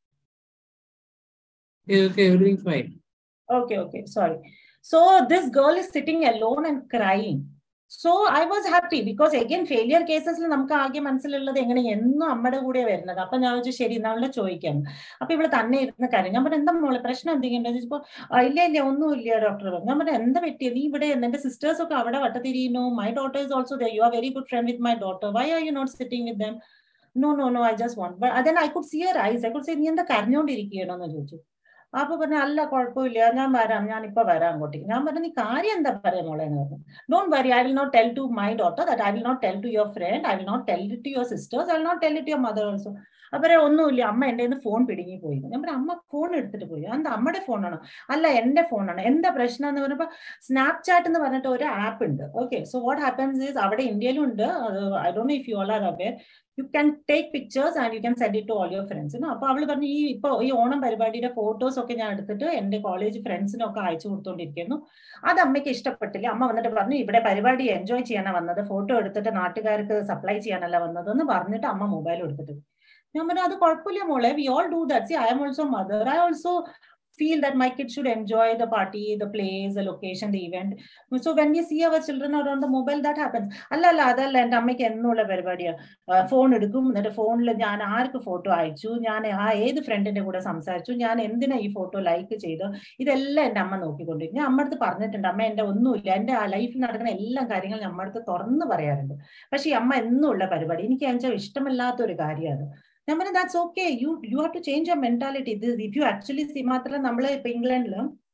Speaker 1: Yeah, okay, everything fine.
Speaker 2: Okay, okay, sorry. So this girl is sitting alone and crying. So I was happy because again failure cases നമുക്ക് ആകെ മനസ്സിലുള്ളത് എങ്ങനെ എന്നും അമ്മയുടെ കൂടെ വരുന്നത്. അപ്പൊ ഞാൻ വെച്ചാൽ ശരി നമ്മളെ ചോദിക്കാം. അപ്പൊ ഇവിടെ തന്നെ ഇരുന്ന കാര്യം ഞാൻ പറഞ്ഞു എന്താ മോളെ പ്രശ്നം എന്തെങ്കിലും ചോദിച്ചപ്പോ ഇല്ല ഇല്ല ഒന്നും ഇല്ല ഡോക്ടർ പറഞ്ഞു. ഞാൻ പറഞ്ഞു എന്താ പറ്റിയത്? നീ ഇവിടെ എന്റെ സിസ്റ്റേഴ്സ് ഒക്കെ അവിടെ വട്ടത്തിരിയുന്നു. My daughter is also there. You are very good friend with my daughter. Why are you not sitting with them? No no no, I just want. But then I could see her eyes. I could say നീ എന്താ കരഞ്ഞോണ്ടിരിക്കുകയാണോ എന്ന് ചോദിച്ചു. അപ്പൊ പറഞ്ഞു അല്ല കുഴപ്പമില്ല ഞാൻ വരാം, ഞാൻ ഇപ്പൊ വരാം അങ്ങോട്ടേക്ക്. ഞാൻ പറഞ്ഞു നീ കാര്യം എന്താ പറയാ മോളെ എന്ന് പറഞ്ഞു. Don't worry, I will not tell to my daughter that I will not tell to your friend, I will not tell it to your sisters, I will not tell it to your mother also. അപ്പൊ ഒന്നുമില്ല, അമ്മ എന്റെ നിന്ന് ഫോൺ പിടുങ്ങി പോയി. ഞാൻ പറഞ്ഞു അമ്മ ഫോൺ എടുത്തിട്ട് പോയി. എന്താ അമ്മയുടെ ഫോണാണോ? അല്ല എന്റെ ഫോണാണ്. എന്താ പ്രശ്നം എന്ന് പറഞ്ഞപ്പോ സ്നാപ്ചാറ്റ് എന്ന് പറഞ്ഞിട്ട് ഒരു ആപ്പ് ഉണ്ട്. Okay, so what happens is അവിടെ ഇന്ത്യയിലും ഉണ്ട്. I don't know if you all are aware. You can take pictures and you can send it to all your friends. അപ്പൊ അവള് പറഞ്ഞു ഈ ഇപ്പൊ ഈ ഓണം പരിപാടിയുടെ ഫോട്ടോസ് ഒക്കെ ഞാൻ എടുത്തിട്ട് എന്റെ കോളേജ് ഫ്രണ്ട്സിനൊക്കെ അയച്ചു കൊടുത്തോണ്ടിരിക്കുന്നു. അത് അമ്മയ്ക്ക് ഇഷ്ടപ്പെട്ടില്ല. അമ്മ വന്നിട്ട് പറഞ്ഞു ഇവിടെ പരിപാടി എൻജോയ് ചെയ്യാനാണ് വന്നത്, ഫോട്ടോ എടുത്തിട്ട് നാട്ടുകാർക്ക് സപ്ലൈ ചെയ്യാനല്ല വന്നത് എന്ന് പറഞ്ഞിട്ട് അമ്മ മൊബൈൽ എടുത്തിട്ട്. ഞാൻ പറഞ്ഞു അത് കുഴപ്പമില്ല മോളെ, we all do that. See I am also mother. I also feel that my kids should enjoy the party, the place, the location, the event. So when we see our children around the mobile, that happens. അല്ല അല്ല അതല്ല എൻ്റെ അമ്മയ്ക്ക് എന്നുള്ള പരിപാടിയാ. ഫോൺ എടുക്കും, എന്നിട്ട് ഫോണിൽ ഞാൻ ആർക്ക് ഫോട്ടോ അയച്ചു, ഞാൻ ആ ഏത് ഫ്രണ്ടിന്റെ കൂടെ സംസാരിച്ചു, ഞാൻ എന്തിനാ ഈ ഫോട്ടോ ലൈക്ക് ചെയ്തു, ഇതെല്ലാം എൻ്റെ അമ്മ നോക്കിക്കൊണ്ടിരിക്കും. ഞാൻ അമ്മ അടുത്ത് പറഞ്ഞിട്ടുണ്ട് അമ്മ എൻ്റെ ഒന്നുമില്ല, എൻ്റെ ആ ലൈഫിൽ നടക്കുന്ന എല്ലാ കാര്യങ്ങളും അമ്മ അടുത്ത് തുറന്ന് പറയാറുണ്ട്. പക്ഷെ ഈ അമ്മ എന്നുള്ള പരിപാടി എനിക്ക് വെച്ചാൽ ഇഷ്ടമില്ലാത്ത ഒരു കാര്യമാണ്. ഞാൻ പറഞ്ഞു that's okay, you you have to change your mentality. If you actually see മാത്രം നമ്മള് ഇപ്പൊ ഇംഗ്ലണ്ടില്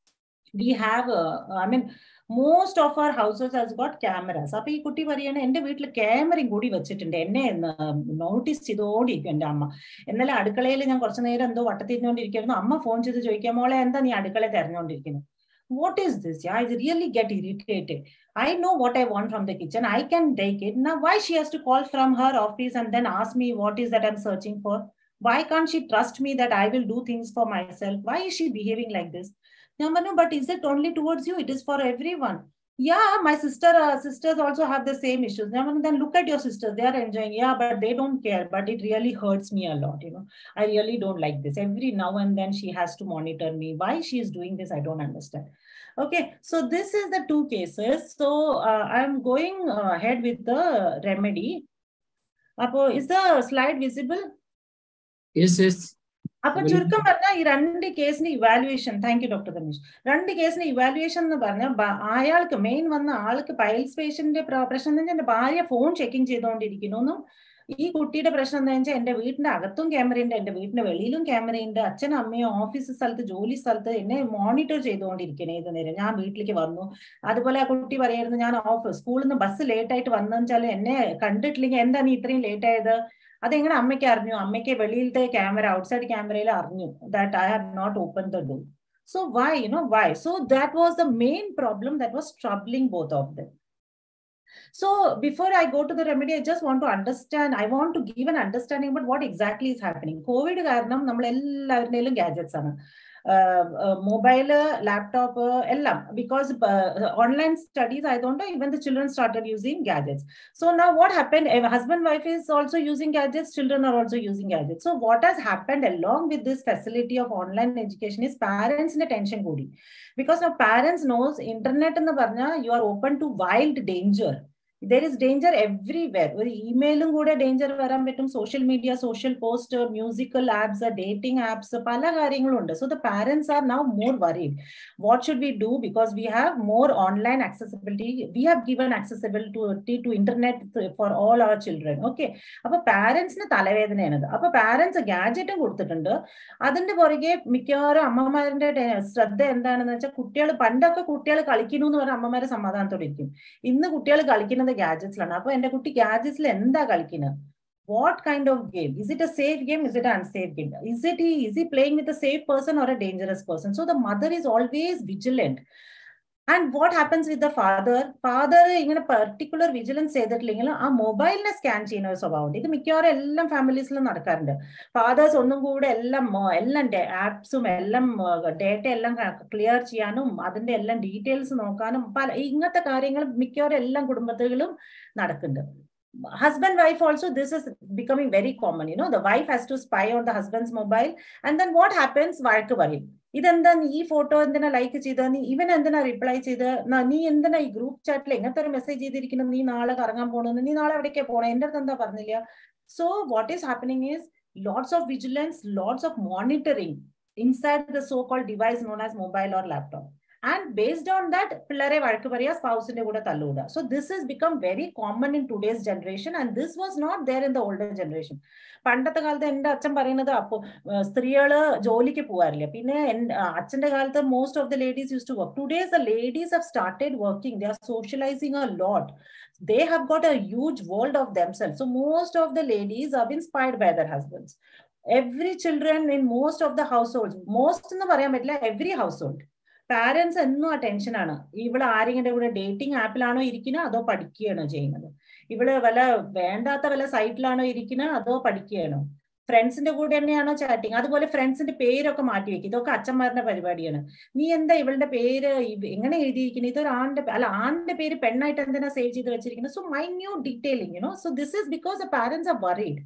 Speaker 2: we have, uh, I mean, most of our houses has got cameras. അപ്പൊ ഈ കുട്ടി പറയാണ് എന്റെ വീട്ടിൽ ക്യാമറയും കൂടി വെച്ചിട്ടുണ്ട്, എന്നെ നോട്ടീസ് ചെയ്തോണ്ടിരിക്കും എന്റെ അമ്മ. എന്നാലും അടുക്കളയിൽ ഞാൻ കുറച്ചു നേരം എന്തോ വട്ടത്തിരിഞ്ഞോണ്ടിരിക്കുന്നു, അമ്മ ഫോൺ ചെയ്ത് ചോദിക്കാം, മോളെ എന്താ നീ അടുക്കള തെരഞ്ഞോണ്ടിരിക്കുന്നു? What is this? Yeah, I really get irritated. I know what I want from the kitchen. I can take it. Now, why she has to call from her office and then ask me what is that I'm searching for? Why can't she trust me that I will do things for myself? Why is she behaving like this? No, but is it only towards you? It is for everyone. Yeah, my sister, uh, sisters also have the same issues. Now, then look at your sisters. They are enjoying. Yeah, but they don't care. But it really hurts me a lot. You know, I really don't like this. Every now and then she has to monitor me. Why she is doing this, I don't understand. Okay, so this is the two cases. So uh, I'm going uh, ahead with the remedy. Apo, is the slide visible?
Speaker 1: Yes, yes.
Speaker 2: അപ്പൊ ചുരുക്കം പറഞ്ഞാൽ ഈ രണ്ട് കേസിന് evaluation, thank you doctor Dhanish, രണ്ട് കേസിന് ഇവാലുവേഷൻ എന്ന് പറഞ്ഞാൽ അയാൾക്ക് മെയിൻ വന്ന ആൾക്ക് പൈൽസ് പേഷ്യന്റിന്റെ പ്രശ്നം എന്ന് വെച്ചാൽ എന്റെ ഭാര്യ ഫോൺ ചെക്കിങ് ചെയ്തുകൊണ്ടിരിക്കുന്നു. ഈ കുട്ടിയുടെ പ്രശ്നം എന്താ വെച്ചാൽ എന്റെ വീടിന്റെ അകത്തും ക്യാമറയുണ്ട്, എന്റെ വീടിന്റെ വെളിയിലും ക്യാമറയുണ്ട്, അച്ഛനും അമ്മയോ ഓഫീസ് സ്ഥലത്ത് ജോലി സ്ഥലത്ത് എന്നെ മോണിറ്റർ ചെയ്തുകൊണ്ടിരിക്കണേ ഏത് നേരം. ഞാൻ വീട്ടിലേക്ക് വന്നു, അതുപോലെ ആ കുട്ടി പറയായിരുന്നു ഞാൻ ഓഫ് സ്കൂളിൽ നിന്ന് ബസ് ലേറ്റ് ആയിട്ട് വന്നെന്ന് വെച്ചാൽ എന്നെ കണ്ടിട്ടില്ലെങ്കിൽ എന്താ നീ ഇത്രയും ലേറ്റ് ആയത്? അതെങ്ങനെ അമ്മയ്ക്ക് അറിഞ്ഞു? അമ്മയ്ക്ക് വെളിയിലത്തെ ക്യാമറ ഔട്ട്സൈഡ് ക്യാമറയിൽ അറിഞ്ഞു that I have not open the door. So why you know why? So that was the main problem that was troubling both of them. So before I go to the remedy, I just want to understand, I want to give an understanding about what exactly is happening. COVID കാരണം നമ്മൾ എല്ലാവരുടെയും ഗാഡ്ജറ്റ്സ് ആണ്, മൊബൈല്, ലാപ്ടോപ്പ് എല്ലാം, ബിക്കോസ് ഓൺലൈൻ സ്റ്റഡീസ് ആയതുകൊണ്ട് even the children started using gadgets. So now what happened, a husband wife is also using gadgets, children are also using gadgets. So what has happened along with this facility of online education is parents ന്റെ ടെൻഷൻ കൂടി. Because now parents knows internet എന്ന് പറഞ്ഞാൽ you are open to wild danger. There is danger everywhere. ഒരു ഇമെയിലും കൂടെ ഡേഞ്ചർ വരാൻ പറ്റും, social media, social post, musical apps, dating apps, പല കാര്യങ്ങളും ഉണ്ട്. So the parents are now more worried. What should we do? Because we have more online accessibility, we have given accessibility to internet for all our children. Okay, അപ്പൊ പാരന്റ്സിന് തലവേദനയാണത്. അപ്പൊ പാരന്റ്സ് ഗാഡ്ജറ്റും കൊടുത്തിട്ടുണ്ട്. അതിന്റെ പുറകെ മിക്കവാറും അമ്മമാരുടെ ശ്രദ്ധ എന്താണെന്ന് വെച്ചാൽ, കുട്ടികൾ പണ്ടൊക്കെ കുട്ടികൾ കളിക്കുന്നു എന്ന് പറഞ്ഞാൽ അമ്മമാരെ സമാധാനത്തോടെ ഇരിക്കും. ഇന്ന് കുട്ടികൾ കളിക്കുന്നത് ഗാഡ്ജറ്റ്സിലാണ്. അപ്പൊ എന്റെ കുട്ടി ഗാഡ്ജറ്റ്സിൽ എന്താ കളിക്കുന്നത്? What kind of game? Is it a safe game? Is it an unsafe game? Is it he, is he playing with a safe person or a dangerous person? So the mother is always vigilant. And what happens with the father? Father ഇങ്ങനെ particular vigilance ചെയ്തിട്ടില്ലെങ്കിൽ ആ മൊബൈലിനെ സ്കാൻ ചെയ്യുന്ന ഒരു സ്വഭാവം ഉണ്ട്. ഇത് മിക്കവാറും എല്ലാം ഫാമിലീസിലും നടക്കാറുണ്ട്. ഫാദേഴ്സ് ഒന്നും കൂടെ എല്ലാം എല്ലാം ആപ്സും എല്ലാം ഡേറ്റ എല്ലാം ക്ലിയർ ചെയ്യാനും അതിന്റെ എല്ലാം ഡീറ്റെയിൽസ് നോക്കാനും പല ഇങ്ങനത്തെ കാര്യങ്ങൾ മിക്കവാറും എല്ലാ കുടുംബത്തിലും നടക്കുന്നുണ്ട്. Husband wife also, this is becoming very common. You know, the wife has to spy on the husband's mobile, and then what happens? വഴക്ക് പറയും. ഇതെന്താ നീ ഈ ഫോട്ടോ എന്തിനാ ലൈക്ക് ചെയ്ത, നീ ഇവൻ എന്തിനാ റിപ്ലൈ ചെയ്ത്, നീ എന്തിനാ ഈ ഗ്രൂപ്പ് ചാറ്റിൽ എങ്ങനത്തെ ഒരു മെസ്സേജ് ചെയ്തിരിക്കുന്നു, നീ നാളെ കറങ്ങാൻ പോകണമെന്ന്, നീ നാളെ എവിടേക്കാ പോണേ, എന്റെ അടുത്ത് എന്താ പറഞ്ഞില്ല. So what is happening is lots of vigilance, lots of monitoring inside the so-called device known as mobile or laptop. And based on that, pillare vazhkku paraya, spouse inde kuda talluda. So this has become very common in today's generation, and this was not there in the older generation. പണ്ടത്തെ കാലത്ത് എന്റെ അച്ഛൻ പറയുന്നത്, അപ്പൊ സ്ത്രീകള് ജോലിക്ക് പോകാറില്ല. പിന്നെ അച്ഛന്റെ കാലത്ത് most of the ladies used to work. Today the ladies have started working. They are socializing a lot. They have got a huge world of themselves. So most of the ladies are inspired by their husbands. Every children in most of the households, most എന്ന് പറയാൻ പറ്റില്ല, every household, പാരന്റ്സ് എന്നും ആ ടെൻഷനാണ്. ഇവള് ആരെങ്കിലും കൂടെ ഡേറ്റിംഗ് ആപ്പിലാണോ ഇരിക്കുന്നത് അതോ പഠിക്കുകയാണോ ചെയ്യുന്നത്? ഇവള് വല്ല വേണ്ടാത്ത വല്ല സൈറ്റിലാണോ ഇരിക്കുന്നത് അതോ പഠിക്കുകയാണോ? ഫ്രണ്ട്സിന്റെ കൂടെ തന്നെയാണോ ചാറ്റിങ്? അതുപോലെ ഫ്രണ്ട്സിന്റെ പേരൊക്കെ മാറ്റി വെക്കും. ഇതൊക്കെ അച്ഛന്മാരുടെ പരിപാടിയാണ്. നീ എന്താ ഇവളുടെ പേര് എങ്ങനെ എഴുതിയിരിക്കുന്നത്? ഇതൊരു ആണിന്റെ അല്ല, ആണിന്റെ പേര് പെണ്ണായിട്ട് എന്തിനാ സേവ് ചെയ്ത് വെച്ചിരിക്കുന്നത്? So minute detailing, you know. So this is because the parents are worried.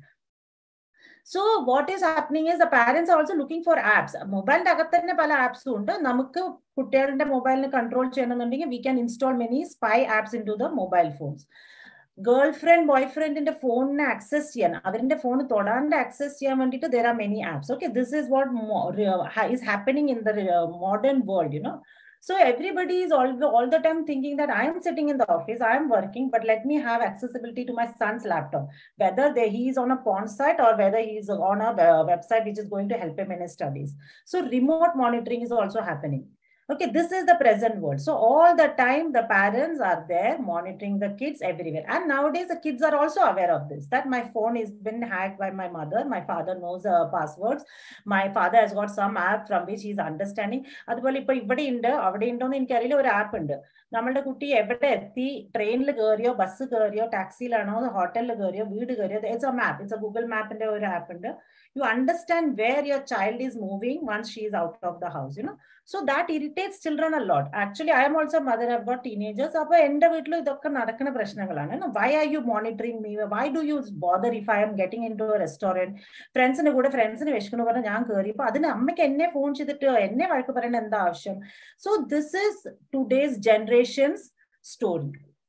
Speaker 2: So what is happening is the parents are also looking for apps. Mobile അകത്ത് തന്നെ പല ആപ്സും ഉണ്ട്. നമുക്ക് കുട്ടികളുടെ മൊബൈലിനെ കൺട്രോൾ ചെയ്യണമെന്നുണ്ടെങ്കിൽ we can install many spy apps into the mobile phones. Girl friend boy ഫ്രണ്ടിന്റെ ഫോണിനെ ആക്സസ് ചെയ്യാൻ, അവരുടെ ഫോൺ തൊടാണ്ട് ആക്സസ് ചെയ്യാൻ വേണ്ടിയിട്ട് there are many apps. Okay, this is what is happening in the modern world, you know. So everybody is all, all the time thinking that I am sitting in the office, I am working, but let me have accessibility to my son's laptop, whether they, he is on a porn site or whether he is on a uh, website which is going to help him in his studies. So remote monitoring is also happening. Okay, this is the present world. So all the time the parents are there monitoring the kids everywhere. And nowadays the kids are also aware of this, that my phone has been hacked by my mother. My father knows uh, passwords. My father has got some app from which he is understanding. അതുപോലെ ഇപ്പൊ ഇവിടെ ഉണ്ട് അവിടെ ഉണ്ടോന്ന് എനിക്കറിയില്ല, ഒരു ആപ്പ് ഉണ്ട്. നമ്മളുടെ കുട്ടി എവിടെ എത്തി, ട്രെയിനിൽ കയറിയോ ബസ് കയറിയോ ടാക്സിയിലാണോ ഹോട്ടലിൽ കയറിയോ വീട് കയറിയോ, it's a map, it's a Google മാപ്പിന്റെ ഒരു ആപ്പ് ഉണ്ട്. You understand where your child is moving once she is out of the house, you know. So that irritates children a lot. Actually, I am also a mother, I've got teenagers. Appo ende veetlu idokke nadakkana prashnagalana. Why are you monitoring me? Why do you bother if I am getting into a restaurant? Friends ne kude friends ne veshkunu parna njan keri appo adine ammekku enne phone cheyidittu enne valkku parayana endha avashyam. So this is today's generation's story.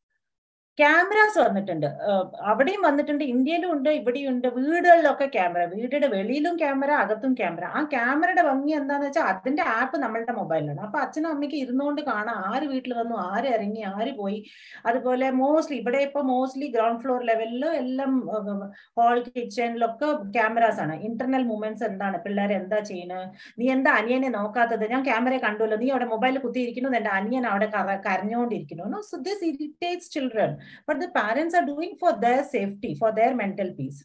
Speaker 2: Cameras വന്നിട്ടുണ്ട്, അവിടെയും വന്നിട്ടുണ്ട്, ഇന്ത്യയിലും ഉണ്ട് ഇവിടെയും ഉണ്ട്. വീടുകളിലൊക്കെ ക്യാമറ, വീടിന്റെ വെളിയിലും ക്യാമറ അകത്തും ക്യാമറ. ആ ക്യാമറയുടെ ഭംഗി എന്താന്ന് വെച്ചാൽ അതിന്റെ ആപ്പ് നമ്മളുടെ മൊബൈലിലാണ്. അപ്പൊ അച്ഛനും അമ്മയ്ക്ക് ഇരുന്നുകൊണ്ട് കാണാം ആര് വീട്ടിൽ വന്നു, ആര് ഇറങ്ങി, ആര് പോയി. അതുപോലെ മോസ്റ്റ്ലി ഇവിടെ ഇപ്പൊ മോസ്റ്റ്ലി ഗ്രൗണ്ട് ഫ്ലോർ ലെവലിലും എല്ലാം ഹോൾ കിച്ചണിലൊക്കെ ക്യാമറാസ് ആണ്. ഇന്റർണൽ മൂവ്മെന്റ്സ് എന്താണ്, പിള്ളേർ എന്താ ചെയ്യുന്നത്, നീ എന്താ അനിയനെ നോക്കാത്തത്, ഞാൻ ക്യാമറ കണ്ടുല്ലോ, നീ അവിടെ മൊബൈലിൽ കുത്തിയിരിക്കുന്നു, എന്റെ അനിയൻ അവിടെ കരഞ്ഞുകൊണ്ടിരിക്കുന്നു. So this irritates children. But the parents are doing for their safety, for their mental peace.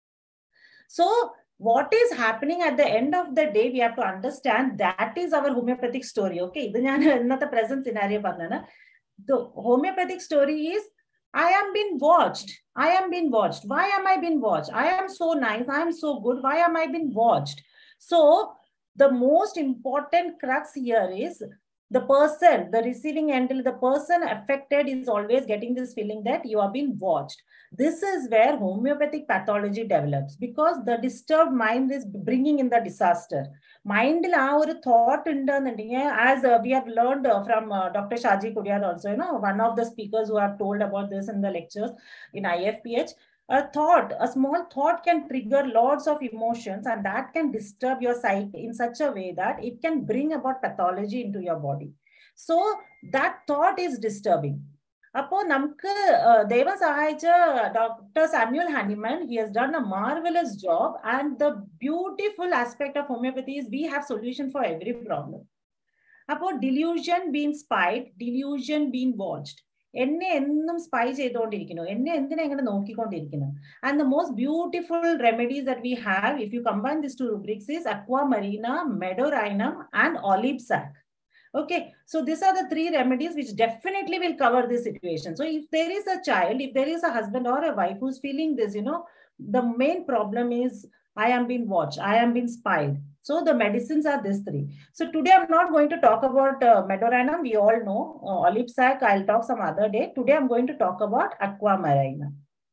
Speaker 2: So what is happening at the end of the day, we have to understand that is our homeopathic story. Okay, idu njan innathe present scenario parnana. The homeopathic story is, I am being watched. I am being watched. Why am I being watched? I am so nice. I am so good. Why am I being watched? So the most important crux here is the person, the receiving end, the person affected is always getting this feeling that you are being watched. This is where homeopathic pathology develops, because the disturbed mind is bringing in the disaster. Mind la oru thought undannundinge, as uh, we have learned uh, from uh, Doctor Shaji Kudyar also, you know, one of the speakers who have told about this in the lectures in I F P H. A thought, a small thought can trigger lots of emotions, and that can disturb your psyche in such a way that it can bring about pathology into your body. So that thought is disturbing. Appo namku deva sahayicha Doctor Samuel Hahnemann, he has done a marvelous job, and the beautiful aspect of homeopathy is we have solution for every problem. Appo delusion being spied, delusion being watched. എന്നെ എന്നും സ്പൈ ചെയ്തുകൊണ്ടിരിക്കുന്നു, എന്നെ എന്തിനാ ഇങ്ങനെ നോക്കിക്കൊണ്ടിരിക്കുന്നു. And the most beautiful remedies that we have if you combine this two rubrics is aquamarina, medorrhinum and olive sack. Okay, so these are the three remedies which definitely will cover this situation. So if there is a child, if there is a husband or a wife who's feeling this, you know, the main problem is I am being watched, I am being spied. So the medicines are these three. So today I'm not going to talk about uh, Medoranum. We all know uh, Olive sac. I'll talk some other day. Today I'm going to talk about Aquamarina.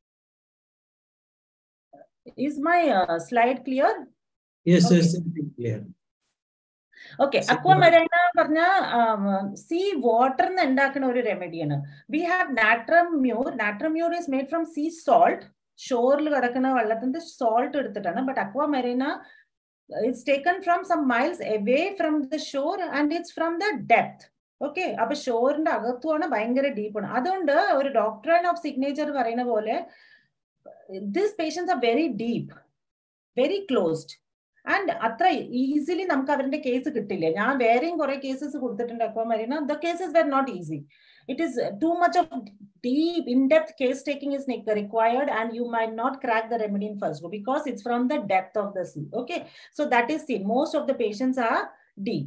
Speaker 2: Is my uh, slide clear?
Speaker 1: Yes,
Speaker 2: okay.
Speaker 1: yes, clear.
Speaker 2: Okay, Aquamarina parna um, sea water na endakana oru remedy ana. We have natrum mure. Natrum mure is made from sea salt. Shore il kadakana vallathinte salt eduthitana, but Aquamarina, it's taken from some miles away from the shore and it's from the depth. Okay, appo shore inde agathu ana bayangara deep ana. Adonde oru doctrine of signature parayna pole, these patients are very deep, very closed, and atra easily namukku avarinte case kittilla. Njan varying kore cases kodutittunde Aquamarina. The cases were not easy. It is too much of deep, in-depth case taking is required, and you might not crack the remedy in first go because it's from the depth of the sea. Okay, so that is seen. Most of the patients are deep.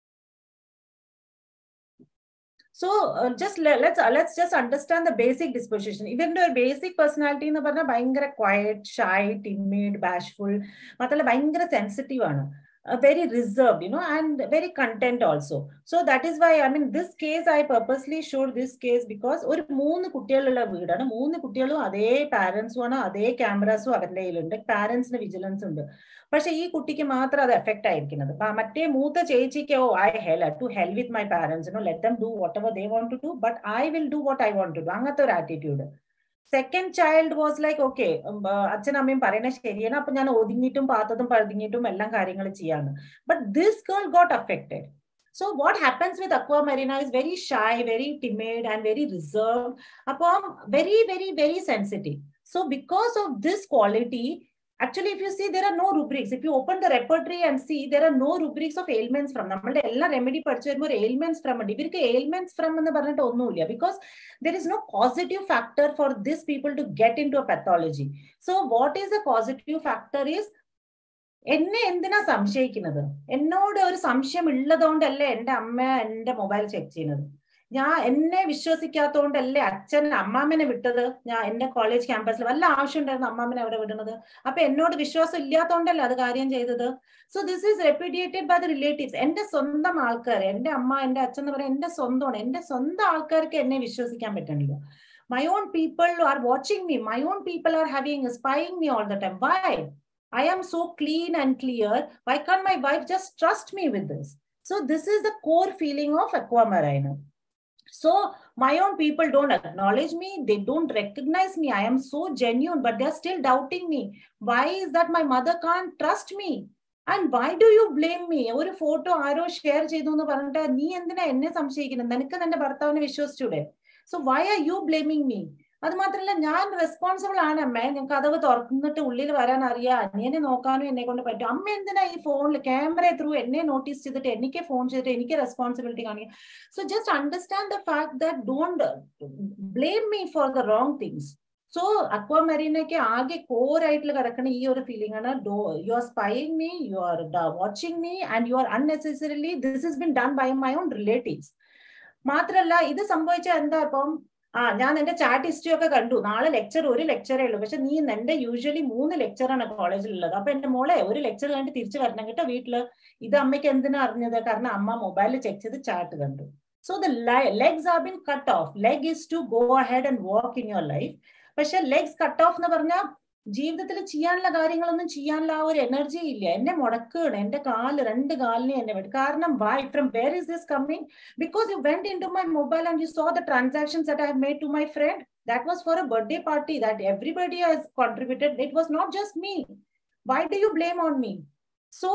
Speaker 2: So uh, just let, let's uh, let's just understand the basic disposition. Even the basic personality na parna bayangara quiet, shy, timid, bashful, matala bayangara sensitive ana. Uh, very reserved, you know, and very content also. So that is why, I mean, this case I purposely showed this case because or moonu kuttiyalalla veedana, moonu kuttiyalum ade parents vana, ade cameras avante kayilunde, parents ne vigilance undu. പക്ഷെ ഈ കുട്ടിക്ക് മാത്രം അത് എഫക്ട് ആയിരിക്കുന്നത്. മറ്റേ മൂത്ത ചേച്ചിക്ക് oh I hell to hell with my parents, you know, let them do whatever they want to do, but I will do what I want to do, അങ്ങനത്തെ ഒരു attitude. Second child was like okay, അച്ഛനും അമ്മയും പറയുന്നത് ശരിയാണ്, അപ്പൊ ഞാൻ ഒതുങ്ങിയിട്ടും പാത്തതും പഴുതിങ്ങിയിട്ടും എല്ലാം കാര്യങ്ങൾ ചെയ്യാന്ന്. But this girl got affected. So what happens with Aquamarina is very shy, very timid and very reserved, upon very, very, very sensitive. So because of this quality, Actually, if you see, there are no rubrics. If you open the repertory and see, there are no rubrics of ailments from. നമ്മളുടെ എല്ലാ റെമഡി പഠിച്ചു വരുമ്പോൾ ailments from ഉണ്ട്. ഇവർക്ക് ailments from എന്ന് പറഞ്ഞിട്ട് ഒന്നുമില്ല. Because there is no causative factor for these people to get into a pathology. So what is the causative factor is, എന്നെ എന്തിനാ സംശയിക്കുന്നത്? എന്നോട് ഒരു സംശയം ഉള്ളതുകൊണ്ടല്ലേ എൻ്റെ അമ്മ എൻ്റെ മൊബൈൽ ചെക്ക് ചെയ്യുന്നത്? ഞാൻ എന്നെ വിശ്വസിക്കാത്തതുകൊണ്ടല്ലേ അച്ഛൻ അമ്മാമ്മനെ വിട്ടത്? ഞാൻ എന്റെ കോളേജ് ക്യാമ്പസിൽ വല്ല ആവശ്യം ഉണ്ടായിരുന്നു അമ്മാമ്മനെ അവിടെ വിടുന്നത്? അപ്പൊ എന്നോട് വിശ്വാസം ഇല്ലാത്തതുകൊണ്ടല്ലേ അത് കാര്യം ചെയ്തത്? So this is repudiated by the relatives. എന്റെ സ്വന്തം ആൾക്കാർ, എന്റെ അമ്മ എന്റെ അച്ഛൻ എന്ന് പറയാൻ എന്റെ സ്വന്തമാണ്. എന്റെ സ്വന്തം ആൾക്കാർക്ക് എന്നെ വിശ്വസിക്കാൻ പറ്റണില്ല. My own people are watching me. My own people are having spying me all the time. Why? I am so clean and clear. Why can't my wife just trust me with this? So this is the core feeling of Aquamarine. So my own people don't acknowledge me. They don't recognize me. I am so genuine, but they're still doubting me. Why is that my mother can't trust me? And why do you blame me? ഒരു ഫോട്ടോ ആരോ ഷെയർ ചെയ്തു എന്ന് പറഞ്ഞിട്ട് നീ എന്തിനാ എന്നെ സംശയിക്കുന്നത്? നിനക്ക് നിന്റെ ഭർത്താവിനെ വിശ്വസിച്ചൂടെ? So why are you blaming me? അത് മാത്രമല്ല, ഞാൻ റെസ്പോൺസിബിൾ ആണ് അമ്മേ. ഞങ്ങൾക്ക് കതവ് തുറന്നിട്ട് ഉള്ളിൽ വരാൻ അറിയാം, അനിയനെ നോക്കാനും എന്നെ കൊണ്ട് പറ്റും. അമ്മ എന്തിനാ ഈ ഫോണിൽ ക്യാമറ ത്രൂ എന്നെ നോട്ടീസ് ചെയ്തിട്ട് എനിക്ക് ഫോൺ ചെയ്തിട്ട് എനിക്ക് റെസ്പോൺസിബിലിറ്റി കാണിക്കും? So just understand the fact that don't blame me for the wrong things. So അക്വാമറീനൊക്കെ ആകെ കോർ ആയിട്ട് കിടക്കുന്ന ഈ ഒരു ഫീലിംഗ് ആണ്. You are spying me, you are watching me, and you are unnecessarily this is been done by my own relatives. മാത്രല്ല ഇത് സംഭവിച്ച എന്താ, ഇപ്പം ആ ഞാൻ എന്റെ ചാറ്റ് ഹിസ്റ്ററി ഒക്കെ കണ്ടു. നാളെ ലെക്ചർ ഒരു ലെക്ചറേ ഉള്ളൂ, പക്ഷെ നീ എന്റെ യൂഷ്വലി മൂന്ന് ലെക്ചറാണ് കോളേജിൽ ഉള്ളത്. അപ്പൊ എന്റെ മോളെ ഒരു ലെക്ചർ കഴിഞ്ഞിട്ട് തിരിച്ചു വരണം കേട്ടോ വീട്ടില്. ഇത് അമ്മയ്ക്ക് എന്തിനാ അറിഞ്ഞത്? കാരണം അമ്മ മൊബൈലിൽ ചെക്ക് ചെയ്ത് ചാറ്റ് കണ്ടു. So the legs are been cut off. Leg is to go ahead and walk in your life. പക്ഷെ ലെഗ്സ് കട്ട് ഓഫ് എന്ന് പറഞ്ഞാൽ ജീവിതത്തിൽ ചെയ്യാനുള്ള കാര്യങ്ങളൊന്നും ചെയ്യാനുള്ള ആ ഒരു എനർജി ഇല്ല. എന്നെ മുടക്കുകയാണ്, എന്റെ കാല് രണ്ട് കാലിനെ എന്നെ വിട്ടു. കാരണം why? From where is this coming? Because you went into my mobile and you saw the transactions that I have made to my friend. That was for a birthday party that everybody has contributed. It was not just me. Why do you blame on me? So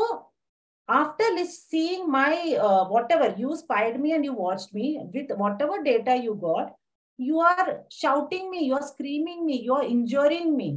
Speaker 2: after seeing my uh, whatever, you spied me and you watched me with whatever data you got, you are shouting me, you are screaming me, you are injuring me.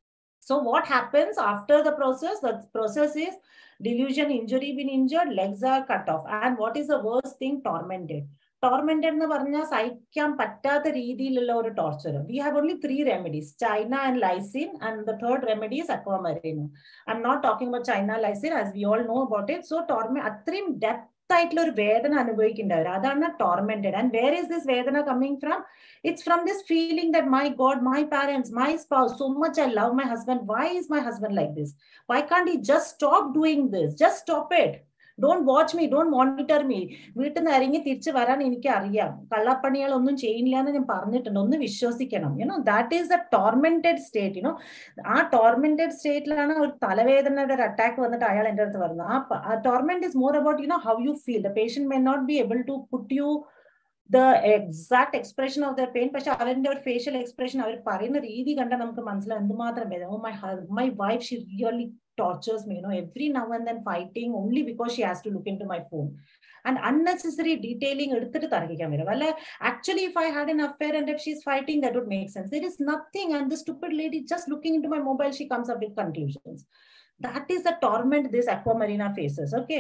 Speaker 2: So what happens after the process? The process is delusion, injury, been injured, legs are cut off. And what is the worst thing? Tormented. Tormented എന്ന് പറഞ്ഞാൽ സഹിക്കാൻ പറ്റാത്ത രീതിയിലുള്ള ഒരു torture. We have only three remedies: China and lysine, and the third remedy is aquamarine. I'm not talking about China lysine, as we all know about it. So torment, അത്രയും depth ആയിട്ടുള്ള ഒരു വേദന അനുഭവിക്കേണ്ടവർ, അതാണ് tormented. And where is this വേദന coming from? It's from this feeling that my God, my parents, my spouse, so much I love my husband. Why is my husband like this? Why can't he just stop doing this? Just stop it. Don't watch me, don't monitor me. വീട്ടിൽ നിന്ന് ഇറങ്ങി തിരിച്ചു വരാൻ എനിക്ക് അറിയാം. കള്ളപ്പണികളൊന്നും ചെയ്യില്ല എന്ന് ഞാൻ പറഞ്ഞിട്ടുണ്ട്. ഒന്ന് വിശ്വസിക്കണം. You know that is the tormented state. You know ആ ടോർമെന്റഡ് സ്റ്റേറ്റിലാണ് ഒരു തലവേദനയുടെ ഒരു അറ്റാക്ക് വന്നിട്ട് അയാൾ എൻ്റെ അടുത്ത് വരുന്നത്. ആ torment is more about you know how you feel. The patient may not be able to put you the exact expression of their pain, പക്ഷെ അവരുടെ ഒരു ഫേഷ്യൽ എക്സ്പ്രഷൻ, അവർ പറയുന്ന രീതി കണ്ടാൽ നമുക്ക് മനസ്സിലാവും എന്തുമാത്രം വേദന. Oh, my my wife, she really tortures me, you know, every now and then fighting only because she has to look into my phone. And unnecessary detailing എടുത്തിട്ട് തർക്കിക്കാൻ വരും. അല്ല, actually if I had an affair and if she's fighting, that would make sense. There is nothing, and the stupid lady just looking into my mobile, she comes up with conclusions. That is the torment this Aquamarina faces. Okay.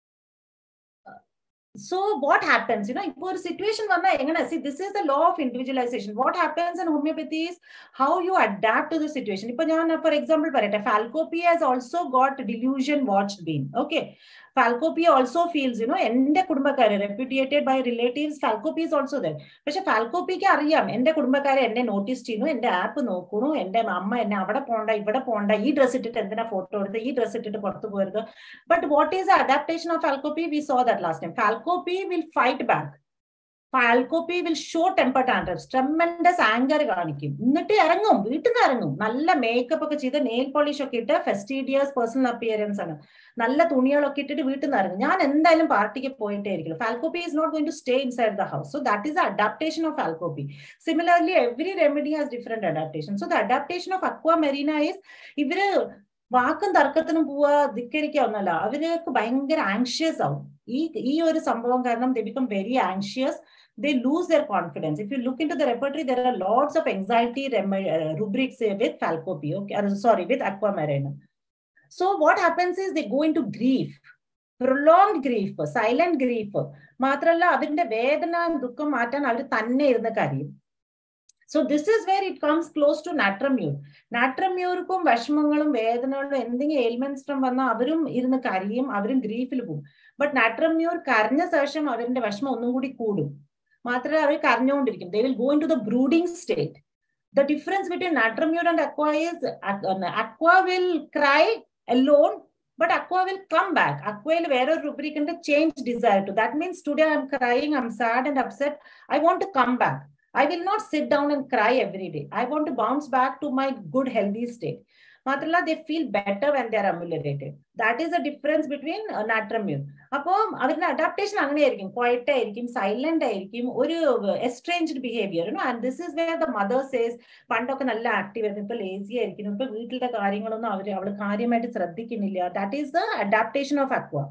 Speaker 2: So what happens, you know, if a situation vanna engana, see, this is the law of individualization. What happens in homeopathy is how you adapt to the situation. Ipo njan for example parate, Falcopy has also got delusion watched being. Okay, Falcopy also feels, you know, ende kudumbakare repudiated by relatives. Falcopy is also there. But Falcopy ke ariyam ende kudumbakare enne notice cheyunu, ende app nokkunu, ende amma enne avada ponda ivada ponda, ee dress ittittu endana photo eduthu, ee dress ittittu porthu poyirudhu. But what is the adaptation of Falcopy? We saw that last time. Falcopy will fight back. Falcopy will show temper tantrums, tremendous anger കാണിക്കും. എന്നിട്ട് ഇറങ്ങും, വീട്ടിൽ നിന്ന് ഇറങ്ങും. നല്ല മേക്കപ്പ് ഒക്കെ ചെയ്ത് നെയിൽ പോളിഷ് ഒക്കെ ഇട്ട് ഫെസ്റ്റീഡിയസ് പേഴ്സണൽ അപ്പിയറൻസ് ആണ്. നല്ല തുണികളൊക്കെ ഇട്ടിട്ട് വീട്ടിൽ നിന്ന് ഇറങ്ങും. ഞാൻ എന്തായാലും പാർട്ടിക്ക് പോയിട്ടേ ആയിരിക്കും. Falcopy is not going to stay inside the house. So that is the adaptation of Falcopy. Similarly, every remedy has different adaptation. So the adaptation of Aquamarina is, ഇവര് വാക്കും തർക്കത്തിനും പോവാ ധിക്കരിക്കുക ഒന്നല്ല, അവർക്ക് ഭയങ്കര ആങ്ഷ്യസ് ആവും. ഈ ഈ ഒരു സംഭവം കാരണം they become very anxious, they lose their confidence. If you look into the repertory, there are lots of anxiety uh, rubrics with Falcopy, okay, or, sorry, with Aquamarina. So what happens is they go into grief, prolonged grief, silent grief. മാത്രല്ല അവരുടെ വേദന ദുഃഖം മാറ്റാൻ അവർ തന്നെ ഇരുന്ന് കരയും. So this is where it comes close to Natramure. Natramure-ക്കും വിഷമങ്ങളും വേദനകളും എന്തെങ്കിലും ailments from വന്നാൽ അവരും ഇരുന്ന് കരയും, അവരും ഗ്രീഫിൽ പോകും. ബട്ട് Natramure കരഞ്ഞ ശേഷം അവരുടെ വിഷമം ഒന്നും കൂടി കൂടും. മാത്രമല്ല അവർ കരഞ്ഞുകൊണ്ടിരിക്കും. They will go into the brooding state. The difference between Natramure and Aqua is Aqua will cry alone, but Aqua will come back. Aqua will wear a rubric and change desire to. That means today I'm crying, I'm sad and upset. I want to come back. I will not sit down and cry every day. I want to bounce back to my good, healthy state. Matrala, they feel better when they are ameliorated. That is the difference between uh, Natramure. Appo, avarinte adaptation angane irikkum, quiet irikkum, silent irikkum, oru estranged behavior, you know. And this is where the mother says, "Pandokke nalla active irikkum, ipo lazy irikkum, ipo veetilde karyangalonnum avaru avalu കാര്യമായിട്ട് ശ്രദ്ധിക്കുന്നില്ല." That is the adaptation of Aqua.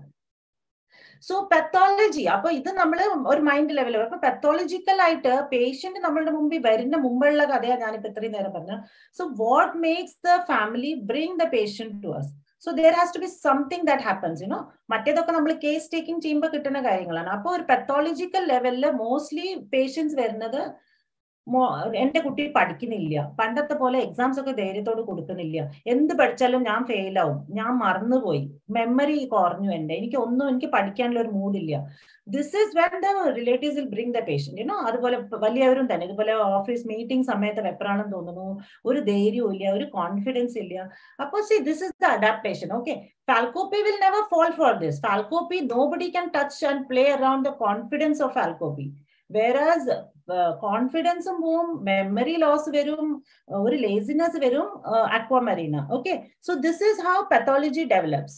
Speaker 2: So pathology, അപ്പൊ ഇത് നമ്മൾ ഒരു മൈൻഡ് ലെവൽ. അപ്പൊ pathological ആയിട്ട് പേഷ്യന്റ് നമ്മളുടെ മുമ്പിൽ വരുന്ന മുമ്പുള്ള കഥയാണ് ഞാനിപ്പോ ഇത്രയും നേരം പറഞ്ഞത്. So what makes the family bring the patient to us? So there has to be something that happens, you know. മറ്റേതൊക്കെ നമ്മൾ കേസ് ടേക്കിംഗ് ചെയ്യുമ്പോൾ കിട്ടുന്ന കാര്യങ്ങളാണ്. അപ്പൊ ഒരു pathological ലെവലില് മോസ്റ്റ്ലി പേഷ്യൻസ് വരുന്നത് എന്റെ കുട്ടി പഠിക്കുന്നില്ല, പണ്ടത്തെ പോലെ എക്സാംസ് ഒക്കെ ധൈര്യത്തോട് കൊടുക്കുന്നില്ല, എന്ത് പഠിച്ചാലും ഞാൻ ഫെയിൽ ആവും, ഞാൻ മറന്നുപോയി, മെമ്മറി കുറഞ്ഞു, എന്റെ എനിക്ക് ഒന്നും എനിക്ക് പഠിക്കാനുള്ള ഒരു മൂഡില്ല. This is when the relatives will bring the patient, you know. അതുപോലെ വലിയവരും തന്നെ ഇതുപോലെ ഓഫീസ് മീറ്റിംഗ് സമയത്ത് വെപ്രാണെന്ന് തോന്നുന്നു, ഒരു ധൈര്യവും ഇല്ല, ഒരു കോൺഫിഡൻസ് ഇല്ല. അപ്പൊ see this is the adaptation. Okay, Falcopy will never fall for this. Falcopy, nobody can touch and play around the confidence of Falcopy. Whereas കോൺഫിഡൻസും പോവും, മെമ്മറി ലോസ് വരും, ഒരു ലേസിനെസ് വരും Aquamarina. Okay, so this is how pathology develops.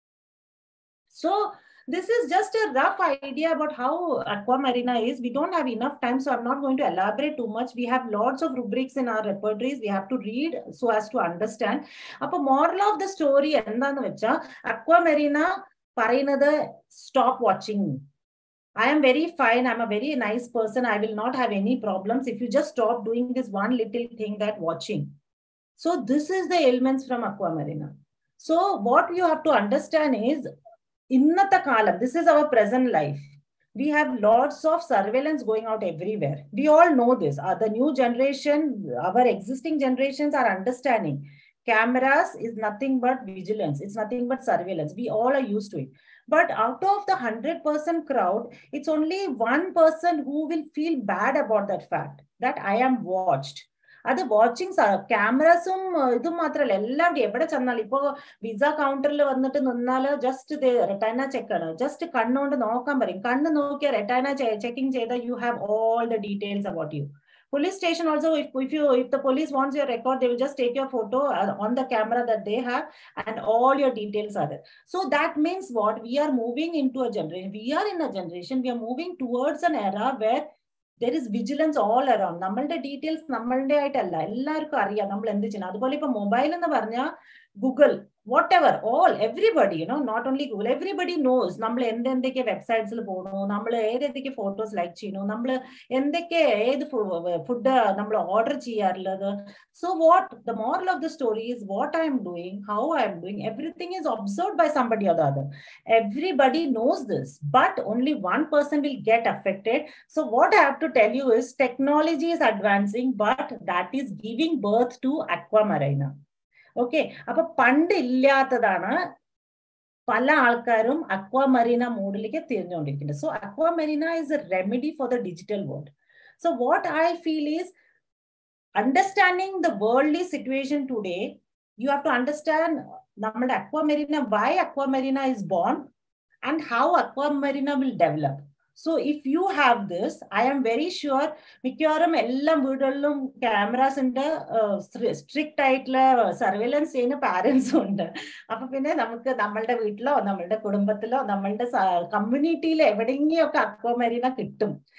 Speaker 2: So this is just a rough idea about how Aquamarina is. We don't have enough time, so I'm not going to elaborate too much. We have lots of rubrics in our repertories. We have to read so as to understand. Appo moral of the story endanu vecha, Aquamarina പറയുന്നത് stop watching me. I am very fine. I'm a very nice person. I will not have any problems if you just stop doing this one little thing, that watching. So this is the ailments from Aquamarina. So what you have to understand is, innata kalam, this is our present life. We have lots of surveillance going out everywhere. We all know this. Uh, the new generation, our existing generations are understanding. Cameras is nothing but vigilance. It's nothing but surveillance. We all are used to it. But out of the one hundred percent crowd, it's only one person who will feel bad about that fact, that I am watched. അത് വാച്ചിങ് ക്യാമറാസും ഇതും മാത്രമല്ല, എല്ലാവരും എവിടെ ചെന്നാലും ഇപ്പോ വിസ കൗണ്ടറിൽ വന്നിട്ട് നിന്നാല് ജസ്റ്റ് റെറ്റൈന ചെക്ക് ആണ്, ജസ്റ്റ് കണ്ണുകൊണ്ട് നോക്കാൻ പറയും. കണ്ണ് നോക്കിയ റെറ്റൈന ചെക്കിംഗ് ചെയ്താൽ you have all the details about you. Police station also, if, if you if the police wants your record, they will just take your photo on the camera that they have, and all your details are there. So that means what? We are moving into a generation. We are in a generation. We are moving towards an era where there is vigilance all around. നമ്മളുടെ ഡീറ്റെയിൽസ് നമ്മളുടെ ആയിട്ടല്ല, എല്ലാവർക്കും അറിയാം നമ്മൾ എന്ത് ചെയ്യണം. അതുപോലെ ഇപ്പൊ മൊബൈൽ എന്ന് പറഞ്ഞാൽ Google, whatever, all, everybody, you know, not only Google, everybody knows നമ്മൾ എന്തെന്തൊക്കെ വെബ്സൈറ്റ്സിൽ പോകണു, നമ്മൾ ഏതെന്തൊക്കെ ഫോട്ടോസ് ലൈക്ക് ചെയ്യണു, നമ്മൾ എന്തൊക്കെ ഏത് ഫുഡ് നമ്മൾ ഓർഡർ ചെയ്യാറുള്ളത്. So what the moral of the story is, what I am doing, how I am doing, everything is observed by somebody or the other. Everybody knows this, but only one person will get affected. So what I have to tell you is, technology is advancing, but that is giving birth to Aquamarina. ഓക്കെ, അപ്പൊ പണ്ട് ഇല്ലാത്തതാണ് പല ആൾക്കാരും Aquamarina മോഡിലേക്ക് തിരിഞ്ഞുകൊണ്ടിരിക്കുന്നത്. So Aquamarina is a remedy for the digital world. So what I feel is, understanding the worldly situation today, you have to understand നമ്മുടെ Aquamarina, why Aquamarina is born and how Aquamarina will develop. So if you have this, I am very sure മിക്കവാറും എല്ലാ വീടുകളിലും ക്യാമറാസ് ഉണ്ട്, സ്ട്രിക്റ്റ് ആയിട്ടുള്ള സർവൈലൻസ് ചെയ്യുന്ന പാരന്റ്സും ഉണ്ട്. അപ്പൊ പിന്നെ നമുക്ക് നമ്മളുടെ വീട്ടിലോ നമ്മളുടെ കുടുംബത്തിലോ നമ്മളുടെ കമ്മ്യൂണിറ്റിയിലോ എവിടെയെങ്കിലും ഒക്കെ Aquamarina കിട്ടും.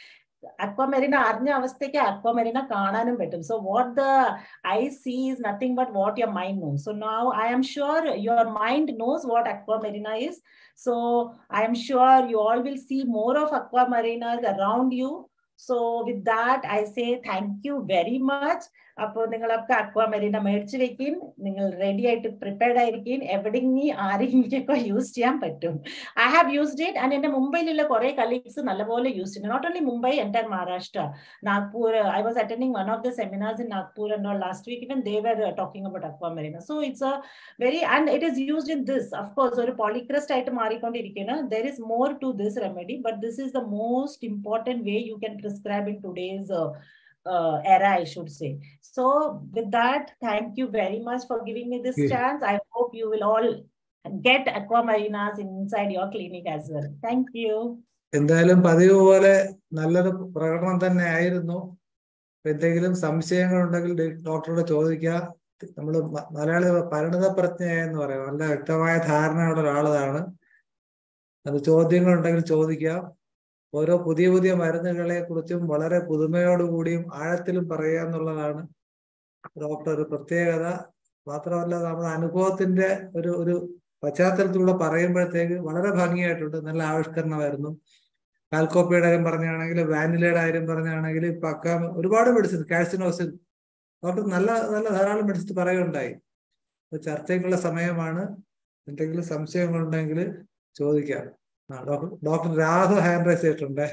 Speaker 2: അക്വാമരീന അറിഞ്ഞ അവസ്ഥയ്ക്ക് അക്വാമരീന കാണാനും പറ്റും. So what the eye see is nothing but what your mind knows. So now I am sure your mind knows what aquamarina is. So I am sure you all will see more of aquamarinas around you. So with that I say thank you very much. അപ്പോൾ നിങ്ങളൊക്കെ അക്വാമരീന മേടിച്ചു വെക്കും, നിങ്ങൾ റെഡി ആയിട്ട് പ്രിപ്പയർഡ് ആയിരിക്കും. എവിടെയെങ്കിലും ആരെങ്കിലൊക്കെ യൂസ് ചെയ്യാൻ പറ്റും. I have used it and എന്റെ മുംബൈയിലുള്ള കുറെ കലീഗ്സ് നല്ലപോലെ യൂസ് ചെയ്യുന്നു. Not only Mumbai, entire Maharashtra, Nagpur. I was attending one of the seminars in Nagpur and all last week, even they were talking about aquamarina. So it's a very, and it is used in this, of course, ഒരു polycrest ആയിട്ട് മാറിക്കൊണ്ടിരിക്കുന്നു. There is more to this remedy, but this is the most important way you can prescribe in today's uh, Uh, era, I should say. So with that, thank you very much for giving me this yeah. chance. I hope you will all get aquamarinas inside your clinic as well. Thank you.
Speaker 3: എന്തായാലും പതിവ് പോലെ നല്ലൊരു പ്രകടനം തന്നെ ആയിരുന്നു. എന്തെങ്കിലും സംശയങ്ങൾ ഉണ്ടെങ്കിൽ ഡോക്ടറോട് ചോദിക്കുക. നമ്മൾ മലയാളി പരിണിത പ്രജ്ഞയെന്ന് പറയും, നല്ല വ്യക്തമായ ധാരണയുള്ള ഒരാളാണ്. അത് ചോദ്യങ്ങൾ ഉണ്ടെങ്കിൽ ചോദിക്കാം. ഓരോ പുതിയ പുതിയ മരുന്നുകളെ കുറിച്ചും വളരെ പുതുമയോടുകൂടിയും ആഴത്തിലും പറയുക എന്നുള്ളതാണ് ഡോക്ടർ ഒരു പ്രത്യേകത. മാത്രമല്ല നമ്മുടെ അനുഭവത്തിന്റെ ഒരു ഒരു പശ്ചാത്തലത്തിലൂടെ പറയുമ്പോഴത്തേക്ക് വളരെ ഭംഗിയായിട്ടുണ്ട്. നല്ല ആവിഷ്കരണമായിരുന്നു. ഫാൽക്കോപ്പിയുടെ കാര്യം പറഞ്ഞാണെങ്കിൽ, വാനിലയുടെ കാര്യം പറഞ്ഞാണെങ്കിൽ, ഇപ്പൊ അക്ക ഒരുപാട് മെഡിസിൻ, കാൽസിനോസിൻ, ഡോക്ടർ നല്ല നല്ല ധാരാളം മെഡിസിൻ പറയുകയുണ്ടായി. ചർച്ചയ്ക്കുള്ള സമയമാണ്. എന്തെങ്കിലും സംശയങ്ങളുണ്ടെങ്കിൽ ചോദിക്കാം. ആ doctor doctor Radha hand raise ചെയ്തിട്ടുണ്ടേ.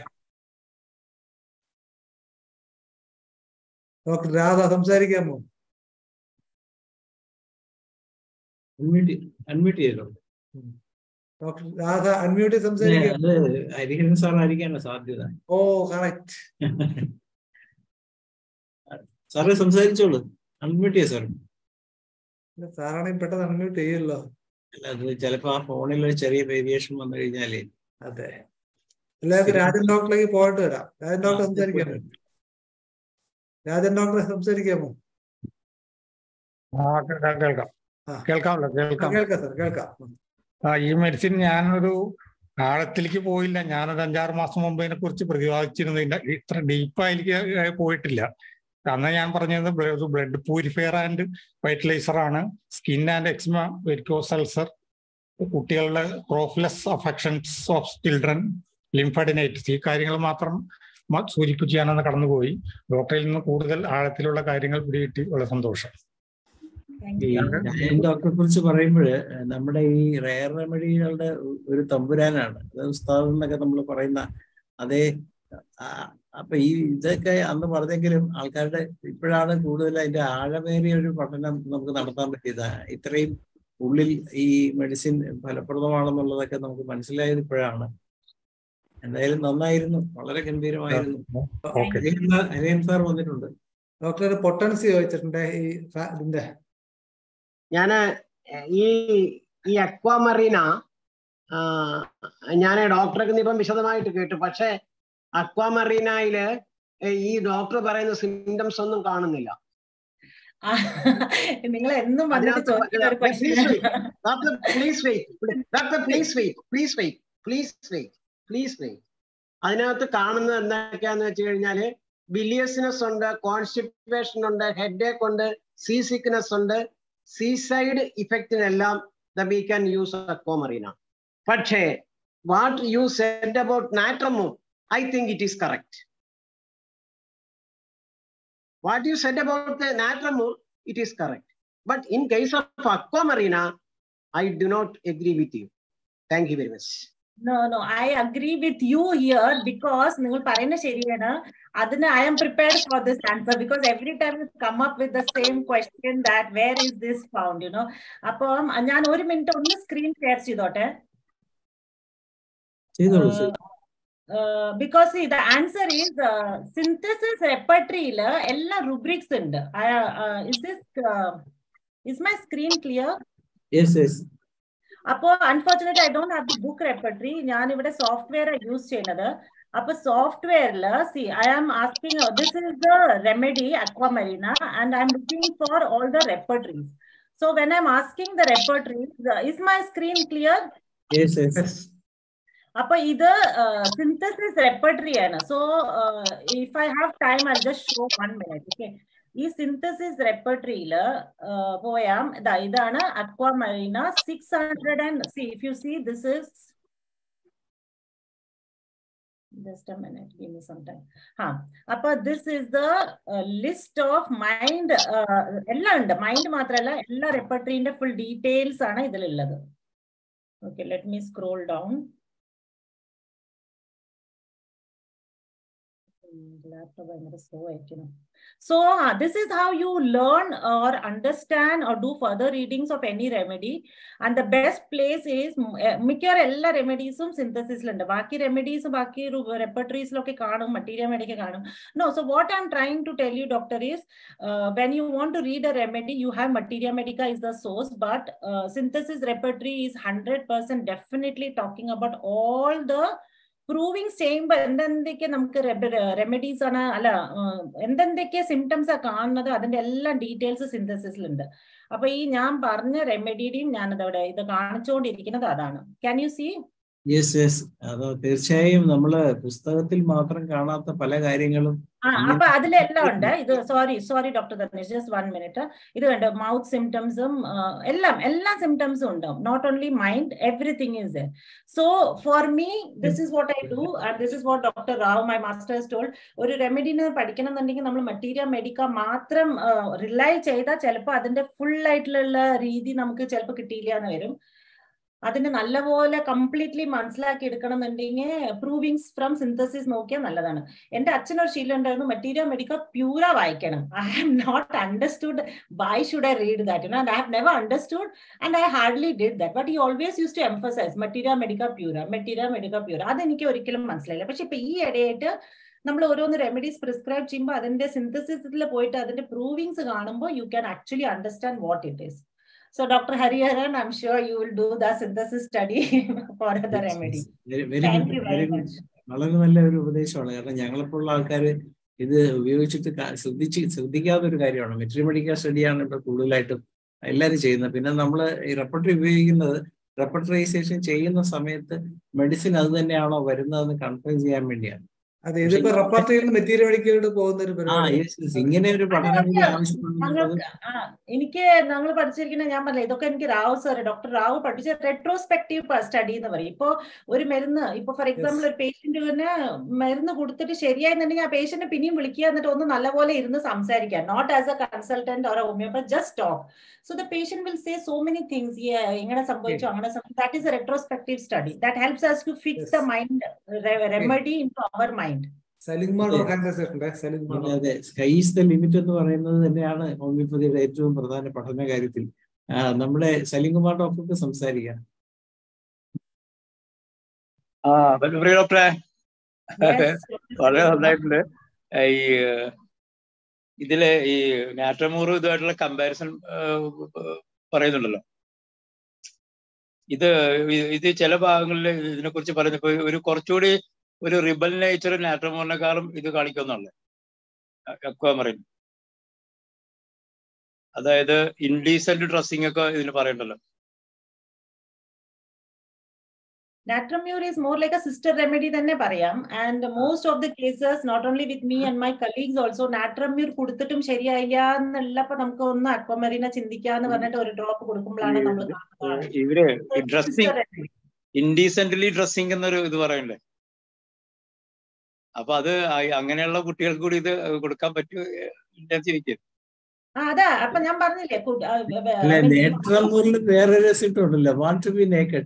Speaker 3: ഡോക്ടർ രാധ സംസാരിക്കാമോ?
Speaker 1: അൺമ്യൂട്ട് ചെയ്തിട്ടുണ്ട്.
Speaker 3: ഡോക്ടർ രാധ അൺമ്യൂട്ട് ചെയ്ത് സംസാരിക്കാം.
Speaker 1: ഹരിഹരൻ സാറായിരിക്കാനോ സാധ്യത?
Speaker 3: ഓ കറക്റ്റ്.
Speaker 1: സാറ് സംസാരിച്ചോളൂ. അൺമ്യൂട്ട് ചെയ്യാം സാർ.
Speaker 3: സാറാണെങ്കിൽ പെട്ടെന്ന് അൺമ്യൂട്ട് ചെയ്യല്ലോ.
Speaker 1: അല്ല, അത് ചിലപ്പോ ആ ഫോണിൽ ഒരു ചെറിയ വേരിയേഷൻ വന്നു കഴിഞ്ഞാലേ.
Speaker 3: അതെ, എല്ലാവർക്കും രാജൻ ഡോക്ടറിലേക്ക് പോയിട്ട് വരാം. രാജൻ ഡോക്ടർ സംസാരിക്കാമോ? രാജൻ ഡോക്ടറെ സംസാരിക്കാമോ?
Speaker 4: കേൾക്കാം കേൾക്കാമല്ലോ കേൾക്കാം
Speaker 3: കേൾക്കാം സാർ കേൾക്കാം.
Speaker 4: ആ ഈ മെഡിസിൻ ഞാനൊരു ആഴത്തിലേക്ക് പോയില്ല. ഞാനൊരു അഞ്ചാറ് മാസം മുമ്പ് ഇതിനെ കുറിച്ച് പ്രതിപാദിച്ചിരുന്നു. ഇത്ര ഡീപ്പായി പോയിട്ടില്ല. അന്ന് ഞാൻ പറഞ്ഞത് ബ്ലഡ് പ്യൂരിഫയർ ആൻഡ് വൈറ്റലൈസർ ആണ്. Skin and eczema, varicose ulcer, കുട്ടികളുടെ പ്രോഫിലസ് അഫക്ഷൻസ് ഓഫ് ചിൽഡ്രൻ, ലിംഫാഡിനൈറ്റിസ്, ഈ കാര്യങ്ങൾ മാത്രം സൂചിപ്പിച്ച് ഞാനന്ന് കടന്നുപോയി. ഡോക്ടറിൽ നിന്ന് കൂടുതൽ ആഴത്തിലുള്ള കാര്യങ്ങൾ പിടികിട്ടി. വളരെ സന്തോഷം.
Speaker 1: ഡോക്ടറെ കുറിച്ച് പറയുമ്പോഴ് നമ്മുടെ ഈ റെയർ റെമഡികളുടെ ഒരു തമ്പുരാനാണ് ഉസ്താദ് എന്നൊക്കെ നമ്മൾ പറയുന്ന അതേ. അപ്പൊ ഈ ഇതൊക്കെ അന്ന് പറഞ്ഞെങ്കിലും ആൾക്കാരുടെ ഇപ്പോഴാണ് കൂടുതൽ അതിന്റെ ആഴമേറിയ ഒരു പഠനം നമുക്ക് നടത്താൻ പറ്റിയത്. ഇത്രയും ഉള്ളിൽ ഈ മെഡിസിൻ ഫലപ്രദമാണെന്നുള്ളതൊക്കെ നമുക്ക് മനസ്സിലായത് ഇപ്പോഴാണ്. എന്തായാലും നന്നായിരുന്നു, വളരെ ഗംഭീരമായിരുന്നു. ഹരിഹരൻ സാർ വന്നിട്ടുണ്ട്.
Speaker 3: ഡോക്ടർ പൊട്ടൻസി ചോദിച്ചിട്ടുണ്ട് ഈ ഇതിന്റെ.
Speaker 5: ഞാന് ഈ ഈ അക്വാമറീന ഞാൻ ഡോക്ടർക്ക് ഇപ്പം വിശദമായിട്ട് കേട്ടു. പക്ഷെ അക്വാമറീനയില് ഈ ഡോക്ടർ പറയുന്ന സിംറ്റംസ് ഒന്നും കാണുന്നില്ല.
Speaker 2: നിങ്ങൾ എന്നും
Speaker 5: അതിനകത്ത് കാണുന്നത് എന്തൊക്കെയാന്ന് വെച്ച് കഴിഞ്ഞാല് ബിലിയസ്നെസ് ഉണ്ട്, കോൺസ്റ്റിപ്പേഷൻ ഉണ്ട്, ഹെഡ് ഏക്ക് ഉണ്ട്, സീ സിക്നെസ് ഉണ്ട്. സീസൈഡ് ഇഫക്റ്റിനെല്ലാം വി ക്യാൻ യൂസ് അക്വാമറീന. പക്ഷേ what you said about natrum mur, I think it is correct. What you said about the natramur, it is correct. But in case of aquamarina, I do not agree with you. Thank you very much.
Speaker 2: No, no, I agree with you here because നിങ്ങൾ പറയുന്ന ശരിയാണ്. അതിന് I am prepared for this answer because every time you come up with the same question that where is this found, you know. അപ്പം ഞാൻ ഒരു മിനിറ്റ് ഒന്ന് സ്ക്രീൻ ഷെയർ ചെയ്തോട്ടെ. Uh, because see, the answer is uh, synthesis repertory la ella rubrics undu. Uh, is this uh, is my screen clear?
Speaker 1: Yes, yes.
Speaker 2: Appo unfortunately I don't have the book repertory. Njan ivide software use cheynadu. Appo software la see I am asking uh, this is the remedy aquamarina and I am looking for all the repertories. So when I am asking the repertories, uh, is my screen clear?
Speaker 1: Yes, yes.
Speaker 2: അപ്പൊ ഇത് സിന്തസിസ് റെപ്പർട്ടറി ആണ്. So if I have time I just show one minute. Okay, ഈ സിന്തസിസ് റെപ്പർട്ടറിയില് പോയാം. ഇതാ ഇതാണ് Aquamarina six hundred and see if you see this is just a minute, give me some time. Ha, appo this is the uh, list of mind ella undu, mind maatralla ella repertory inde full details aanu idil illathu. Okay, let me scroll down. Laptop is so slow. So uh, this is how you learn or understand or do further readings of any remedy. And the best place is mikkar ella remedies um synthesis lund. Baki remedies baki repertories loke kaanum materia medica kaanum. No, so what I'm trying to tell you, doctor, is uh, when you want to read a remedy, you have materia medica is the source, but uh, synthesis repertory is one hundred percent definitely talking about all the proving ചെയ്യുമ്പോൾ എന്തെന്തൊക്കെ നമുക്ക് റെമഡീസ് ആണ് അല്ല എന്തെന്തൊക്കെ സിംറ്റംസ് ആ കാണുന്നത് അതിന്റെ എല്ലാം ഡീറ്റെയിൽസ് സിന്തസിസിലുണ്ട്. അപ്പൊ ഈ ഞാൻ പറഞ്ഞ റെമഡിയുടെയും ഞാനതവിടെ ഇത് കാണിച്ചുകൊണ്ടിരിക്കുന്നത് അതാണ്. Can you see?
Speaker 1: Yes yes, അത് തീർച്ചയായും നമ്മള് പുസ്തകത്തിൽ മാത്രം കാണാത്ത പല കാര്യങ്ങളും
Speaker 2: ആ അപ്പൊ അതിലെല്ലാം ഉണ്ട്. ഇത് sorry sorry doctor Dharnesh, just one minute. ഇത് കണ്ട് മൗത്ത് സിംറ്റംസും എല്ലാം എല്ലാ സിംറ്റംസും ഉണ്ടാവും. Not only mind, everything is there. So for me this is what I do and this is what doctor Rao my masters told. ഒരു റെമഡിന് പഠിക്കണം എന്നുണ്ടെങ്കിൽ നമ്മൾ മറ്റീരിയ മെഡിക്ക മാത്രം റിലൈ ചെയ്താൽ ചിലപ്പോൾ അതിന്റെ ഫുൾ ആയിട്ടുള്ള രീതി നമുക്ക് ചിലപ്പോൾ കിട്ടിയില്ല എന്ന് വരും. അതിന് നല്ലപോലെ കംപ്ലീറ്റ്ലി മനസ്സിലാക്കി എടുക്കണം എന്നുണ്ടെങ്കിൽ പ്രൂവിങ്സ് ഫ്രം സിന്തസിസ് നോക്കിയാൽ നല്ലതാണ്. എന്റെ അച്ഛനൊരു ശീലം ഉണ്ടായിരുന്നു, മറ്റീരിയ മെഡിക്ക പ്യൂറ വായിക്കണം. I have not understood why should I read that, and I have never understood and I hardly did that. But he always use to emphasize materia medica pura, materia medica pura. അതെനിക്ക് ഒരിക്കലും മനസ്സിലായില്ല. പക്ഷെ ഇപ്പൊ ഈ ഇടയായിട്ട് നമ്മൾ ഓരോന്ന് റെമഡീസ് പ്രിസ്ക്രൈബ് ചെയ്യുമ്പോൾ അതിന്റെ സിന്തസിസിൽ പോയിട്ട് അതിന്റെ പ്രൂവിങ്സ് കാണുമ്പോൾ you can actually understand what it is. So Doctor Hariharan, I'm sure you will do the synthesis study for the remedy.
Speaker 1: Very, very
Speaker 2: Thank
Speaker 1: good,
Speaker 2: you very,
Speaker 1: very
Speaker 2: much.
Speaker 1: വളരെ നല്ല ഒരു ഉപദേശമാണ്. കാരണം ഞങ്ങളെപ്പോലുള്ള ആൾക്കാർ ഇത് ഉപയോഗിച്ചിട്ട് ശ്രദ്ധിച്ച് ശ്രദ്ധിക്കാത്ത ഒരു കാര്യമാണ്. മെറ്റീരിയൽ മെഡിക്കൽ സ്റ്റഡിയാണ് ഇപ്പോൾ കൂടുതലായിട്ടും എല്ലാവരും ചെയ്യുന്നത്. പിന്നെ നമ്മൾ ഈ റെപ്പർട്ടറി ഉപയോഗിക്കുന്നത് റെപ്പർട്ടറൈസേഷൻ ചെയ്യുന്ന സമയത്ത് മെഡിസിൻ അത് തന്നെയാണോ വരുന്നതെന്ന് കൺഫേം ചെയ്യാൻ വേണ്ടിയാണ്.
Speaker 3: അതെ, ഇതിപ്പോ റെപ്പർട്ടറിയിൽ നിന്ന് മെറ്റീരിയൽ മെഡിക്കലോട് പോകുന്ന ഒരു പരിപാടി.
Speaker 1: ഇങ്ങനെ ഒരു പഠനം കൂടി ആവശ്യമുണ്ടെന്നുള്ളത്
Speaker 2: എനിക്ക് ഞങ്ങൾ പഠിച്ചിരിക്കുന്ന ഞാൻ പറഞ്ഞില്ല, ഇതൊക്കെ എനിക്ക് റാവു സാർ ഡോക്ടർ റാവു പഠിച്ച റെട്രോസ്പെക്റ്റീവ് സ്റ്റഡി എന്ന് പറയും. ഇപ്പൊ ഒരു മരുന്ന് ഇപ്പൊ ഫോർ എക്സാമ്പിൾ ഒരു പേഷ്യന്റിന് മരുന്ന് കൊടുത്തിട്ട് ശരിയായിരുന്നുണ്ടെങ്കിൽ ആ പേഷ്യന്റ് പിന്നെയും വിളിക്കുക, എന്നിട്ട് ഒന്ന് നല്ലപോലെ ഇരുന്ന് സംസാരിക്കാം. Not as a consultant or homeopath, just talk. So the patient will say so many things, ഇങ്ങനെ സംഭവിച്ചു അങ്ങനെ സംഭവിച്ചു. That is a retrospective study that helps us to fix the mind remedy into our mind.
Speaker 1: അതെ, സ്കൈ ഈസ് ദ ലിമിറ്റ് എന്ന് പറയുന്നത് തന്നെയാണ് ഹോമിയോപ്പതിയുടെ ഏറ്റവും പ്രധാന പഠന കാര്യത്തിൽ. നമ്മുടെ സലീംകുമാർ ഡോക്ടർക്ക് സംസാരിക്കാം.
Speaker 6: ആ ഡോക്ടറെ, വളരെ നന്നായിട്ടുണ്ട്. ഈ ഇതില് ഈ നാട്രമൂറും ഇതുമായിട്ടുള്ള കമ്പാരിസൺ പറയുന്നുണ്ടല്ലോ. ഇത് ഇത് ചില ഭാഗങ്ങളിൽ ഇതിനെ കുറിച്ച് പറയുന്നപ്പോ ഒരു കുറച്ചുകൂടി ഒരു റിബൽ നേച്ചർ നാട്രമോറിനെക്കാളും ഇത് കാണിക്കുന്നുള്ളു അക്വാമറിൻ. അതായത് ഇൻഡീസെന്റ് ഡ്രസ്സിംഗ് ഒക്കെ ഇതിന് പറയണ്ടല്ലോ.
Speaker 2: Natramur is more like a sister remedy തന്നെ പറയാം. And most of the cases, not only with me and my colleagues also, Natramur കൊടുത്തിട്ടും ശരിയായില്ല എന്നുള്ളപ്പോ നമുക്ക് ഒന്ന് അക്വാമറിനെ ചിന്തിക്കാന്ന് പറഞ്ഞിട്ട് ഒരു ഡ്രോപ്പ് കൊടുക്കുമ്പോഴാണ് നമ്മൾ കാണുന്നത്.
Speaker 6: ഇവര് ഡ്രസ്സിംഗ് ഇൻഡീസെന്റ്ലി ഡ്രസ്സിംഗ് എന്നൊരു ഇത് പറയണ്ടേ. അപ്പൊ അത് അങ്ങനെയുള്ള കുട്ടികൾക്ക് കൂടി ഇത് കൊടുക്കാൻ പറ്റുമോ?
Speaker 2: അതാ അപ്പൊ ഞാൻ പറഞ്ഞില്ലേ,
Speaker 1: നേട്രമൂറിൽ വേറെ റെസിപ്റ്റ് ഉണ്ടല്ലോ, വാണ്ട് ടു ബി നേക്കഡ്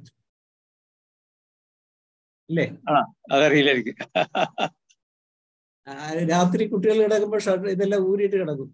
Speaker 1: അല്ലേ?
Speaker 6: അതറിയില്ല എനിക്ക്.
Speaker 1: രാത്രി കുട്ടികൾ കിടക്കുമ്പോൾ ഷർട്ട് ഇതെല്ലാം ഊരിയിട്ട് കിടക്കും.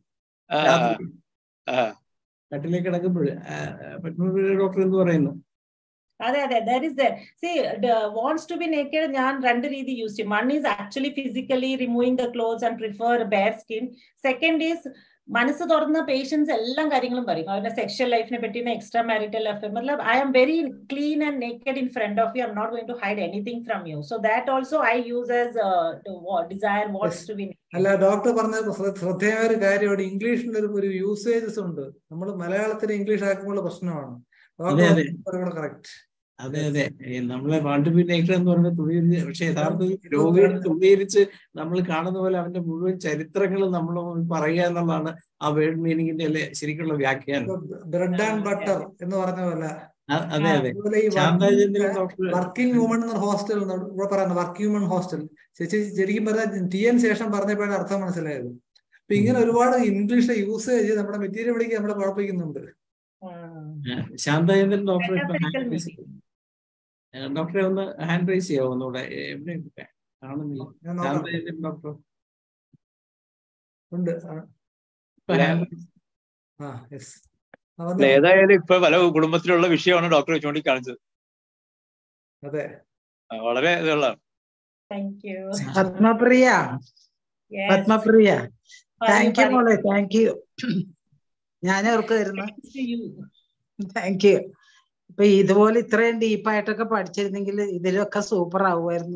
Speaker 1: കട്ടിലേക്ക് കിടക്കുമ്പോൾ ഡോക്ടർ എന്ത് പറയുന്നു?
Speaker 2: അതെ അതെ, that is there. She wants to be naked ഞാൻ രണ്ട് രീതി യൂസ് ചെയ്യും. One is actually physically removing the clothes and prefer bare skin. Second is മനസ്സ് തുറന്ന പേഷ്യൻസ് എല്ലാ കാര്യങ്ങളും പറയും, അവരുടെ സെക്ഷൽ ലൈഫിനെ പറ്റി, എക്സ്ട്രാ മാരിറ്റൽ അഫെയർ. മതലബ് I am very clean and naked in front of you, I am not going to hide anything from you. So that also I use as desire wants to be.
Speaker 3: അല്ല, ഡോക്ടർ പറഞ്ഞ ശ്രദ്ധേയ ഒരു കാര്യമാണ്, ഇംഗ്ലീഷിന്റെ ഒരു യൂസേജസ് ഉണ്ട്. നമ്മൾ മലയാളത്തിന് ഇംഗ്ലീഷ് ആക്കുമ്പോൾ പ്രശ്നമാണ്. കറക്റ്റ്.
Speaker 1: അതെ അതെ നമ്മളെ വാണ്ടുപിന്നേറ്റർ എന്ന് പറഞ്ഞ തുണിയിരിച്ച്, പക്ഷെ യഥാർത്ഥത്തിൽ രോഗികൾ തുണിയിരിച്ച് നമ്മൾ കാണുന്ന പോലെ അവന്റെ മുഴുവൻ ചരിത്രങ്ങൾ നമ്മൾ പറയുക എന്നുള്ളതാണ് ആ വേർഡ് മീനിങ്ങിന്റെ അല്ലെ ശരിക്കുള്ള വ്യാഖ്യാനം.
Speaker 3: ബ്രെഡ് ആൻഡ് ബട്ടർ എന്ന് പറഞ്ഞ പോലെ.
Speaker 1: അതെ അതെ
Speaker 3: അതുപോലെ ഈ
Speaker 1: ശാന്താചന്ദ്രൻ ഡോക്ടർ
Speaker 3: വർക്കിംഗ് വുമൺ എന്ന ഹോസ്റ്റൽ ഇവിടെ പറയുന്നത് വർക്കിംഗ് വുമൺ ഹോസ്റ്റൽ ചേച്ചി ശരിക്കും പറഞ്ഞാൽ ടി എൻ ശേഷം പറഞ്ഞപ്പോഴാണ് അർത്ഥം മനസ്സിലായത്. അപ്പൊ ഇങ്ങനെ ഒരുപാട് ഇംഗ്ലീഷ് യൂസേജ് നമ്മുടെ മെറ്റീരിയൽ പഠിക്കാൻ നമ്മളെ കുഴപ്പിക്കുന്നുണ്ട്.
Speaker 1: ശാന്താചന്ദ്രൻ ഡോക്ടർ ഡോക്ടറെ ഒന്ന് ഹാൻഡ് റൈസ് ചെയ്യാവോ ഒന്നുകൂടെ? എവിടെ കാണുന്നില്ല ശാന്താചന്ദ്രൻ ഡോക്ടർ
Speaker 3: ഉണ്ട്.
Speaker 6: ഏതായാലും ഇപ്പൊ പല കുടുംബത്തിലുള്ള വിഷയമാണ് ഡോക്ടർ ചൂണ്ടി കാണിച്ചത്.
Speaker 3: അതെ,
Speaker 6: വളരെ ഇതുള്ളതാണ്.
Speaker 7: പത്മപ്രിയ, പത്മപ്രിയ താങ്ക് യു മോളെ, താങ്ക് യു. ഞാൻ ഓർക്കുമായിരുന്നു. Thank you. ഇപ്പൊ ഇതുപോലെ ഇത്രയും ഡീപ്പായിട്ടൊക്കെ പഠിച്ചിരുന്നെങ്കിൽ ഇതിലൊക്കെ സൂപ്പർ ആവുമായിരുന്നു.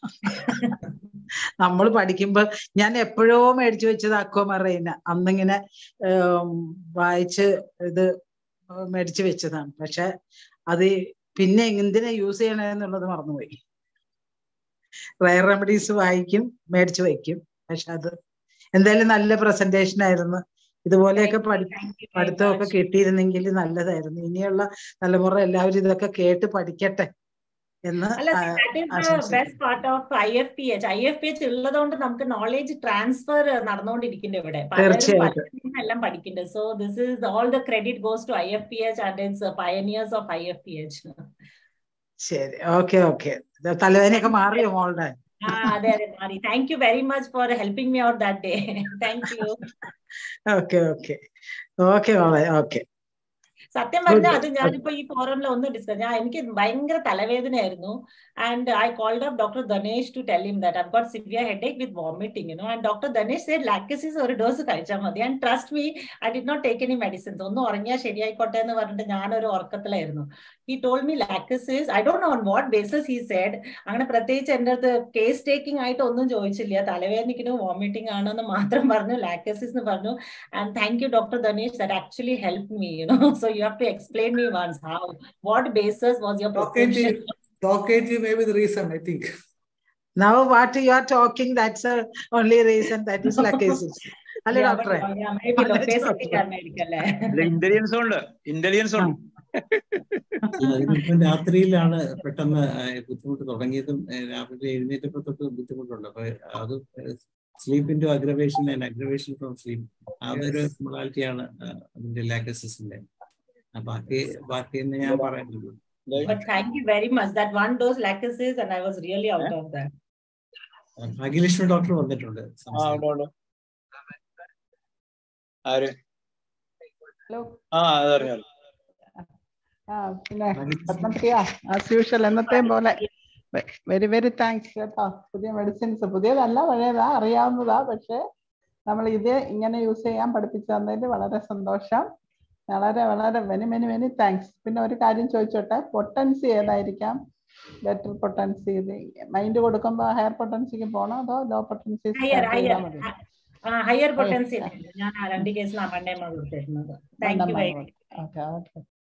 Speaker 7: നമ്മൾ പഠിക്കുമ്പോ ഞാൻ എപ്പോഴോ മേടിച്ചു വെച്ചത് അക്വമറൈന, അന്നിങ്ങനെ വായിച്ച് ഇത് മേടിച്ചു വെച്ചതാണ്. പക്ഷെ അത് പിന്നെ എന്തിനാ യൂസ് ചെയ്യണമെന്നുള്ളത് മറന്നുപോയി. റയർ റെമഡീസ് വായിക്കും, മേടിച്ചു വയ്ക്കും. പക്ഷെ അത് എന്തായാലും നല്ല പ്രസന്റേഷൻ ആയിരുന്നു. ഇതുപോലെയൊക്കെ പഠി പഠിത്തമൊക്കെ കിട്ടിയിരുന്നെങ്കിൽ നല്ലതായിരുന്നു. ഇനിയുള്ള തലമുറ എല്ലാവരും ഇതൊക്കെ കേട്ട് പഠിക്കട്ടെ എന്ന്
Speaker 2: best part of I F P H I F P H ഉള്ളതുകൊണ്ട് നമുക്ക് നോളേജ് ട്രാൻസ്ഫർ നടന്നുകൊണ്ടിരിക്കുന്നുണ്ട് ഇവിടെ. പലരും എല്ലാം പഠിക്കുന്നുണ്ട്. So this is all the credit goes to I F P H and its pioneers of I F P H.
Speaker 7: ശരി, ഓക്കെ ഓക്കെ. തലവേദനയൊക്കെ മാറിയോ മോളുടെ?
Speaker 2: അതെ അതെ മാറി. Thank you very much for helping me out that day. Thank you.
Speaker 7: Okay okay okay മോളെ, ഓക്കെ.
Speaker 2: സത്യം പറഞ്ഞാൽ അത് ഞാനിപ്പോ ഈ ഫോറമിൽ ഒന്ന് ഡിസ്കസ്, ഞാൻ എനിക്ക് ഭയങ്കര തലവേദനയായിരുന്നു. And I called up doctor Dhanesh to tell him that I got severe headache with vomiting, you know. And doctor Dhanesh said lachesis ഒരു ഡോസ് കഴിച്ചാൽ മതി. And trust me, I did not take any medicines. ഒന്ന് ഉറങ്ങിയാൽ ശരിയായിക്കോട്ടെ എന്ന് പറഞ്ഞിട്ട് ഞാനൊരു ഉറക്കത്തിലായിരുന്നു. He told me lachesis, I don't know on what basis he said. അങ്ങനെ പ്രത്യേകിച്ച് എൻ്റെ അടുത്ത് കേസ് ടേക്കിംഗ് ആയിട്ട് ഒന്നും ചോദിച്ചില്ല. തലവേദനയ്ക്കിന് വോമിറ്റിംഗ് ആണെന്ന് മാത്രം പറഞ്ഞു, ലാക്ടസിസ് എന്ന് പറഞ്ഞു. And thank you doctor Dhanesh, that actually help me, you know. So you have to explain me once how, what basis was your proposition?
Speaker 3: Talkative may be the reason, I think.
Speaker 7: Now what you are talking, that's the only reason, that is lackadaisical. Hello doctor.
Speaker 6: Intelligence ഉണ്ട്, ഇന്റലിജൻസ് ഉണ്ട്.
Speaker 1: രാത്രിയിലാണ് പെട്ടെന്ന് ബുദ്ധിമുട്ട് തുടങ്ങിയതും രാവിലെ എഴുന്നേറ്റപ്പോ തൊട്ട് ബുദ്ധിമുട്ടുണ്ട്. അപ്പൊ അത് sleep into aggravation and aggravation from sleep, അതൊരു മൊഡാലിറ്റിയാണ് അതിന്റെ ലാക്ടസിസിന്റെ. ബാക്കി ബാക്കി ഞാൻ പറയുന്നുള്ളൂ.
Speaker 2: But thank you very much. That one dose lactasis and I was really out of that.
Speaker 1: Bhagyalakshmi doctor വന്നിട്ടുണ്ട്.
Speaker 6: ആര്?
Speaker 8: ഹലോ.
Speaker 6: ആ അതറിയാം.
Speaker 8: ആ പിന്നെ പത്മപ്രിയ ആസ് യൂഷ്വൽ എന്നത്തെയും പോലെ വെരി വെരി താങ്ക്സ് കേട്ടോ. പുതിയ മെഡിസിൻസ്, പുതിയതല്ല പഴയതാ, അറിയാവുന്നതാ. പക്ഷെ നമ്മൾ ഇത് ഇങ്ങനെ യൂസ് ചെയ്യാൻ പഠിപ്പിച്ചു തന്നതിൽ വളരെ സന്തോഷം. വളരെ വളരെ വെരി മെനി മെനി താങ്ക്സ്. പിന്നെ ഒരു കാര്യം ചോദിച്ചോട്ടെ, പൊട്ടൻസി ഏതായിരിക്കാം ബെറ്റർ പൊട്ടൻസി? മൈൻഡ് കൊടുക്കുമ്പോൾ ഹയർ പൊട്ടൻസിക്ക് പോകണോ അതോ ലോ പൊട്ടൻസി?
Speaker 2: ഹയർ പൊട്ടൻസി ഞാൻ രണ്ട് കേസിലാണ് മണ്ണേമ്മ കൊടുത്തിരുന്നത്. Thank you very much.
Speaker 8: Okay okay.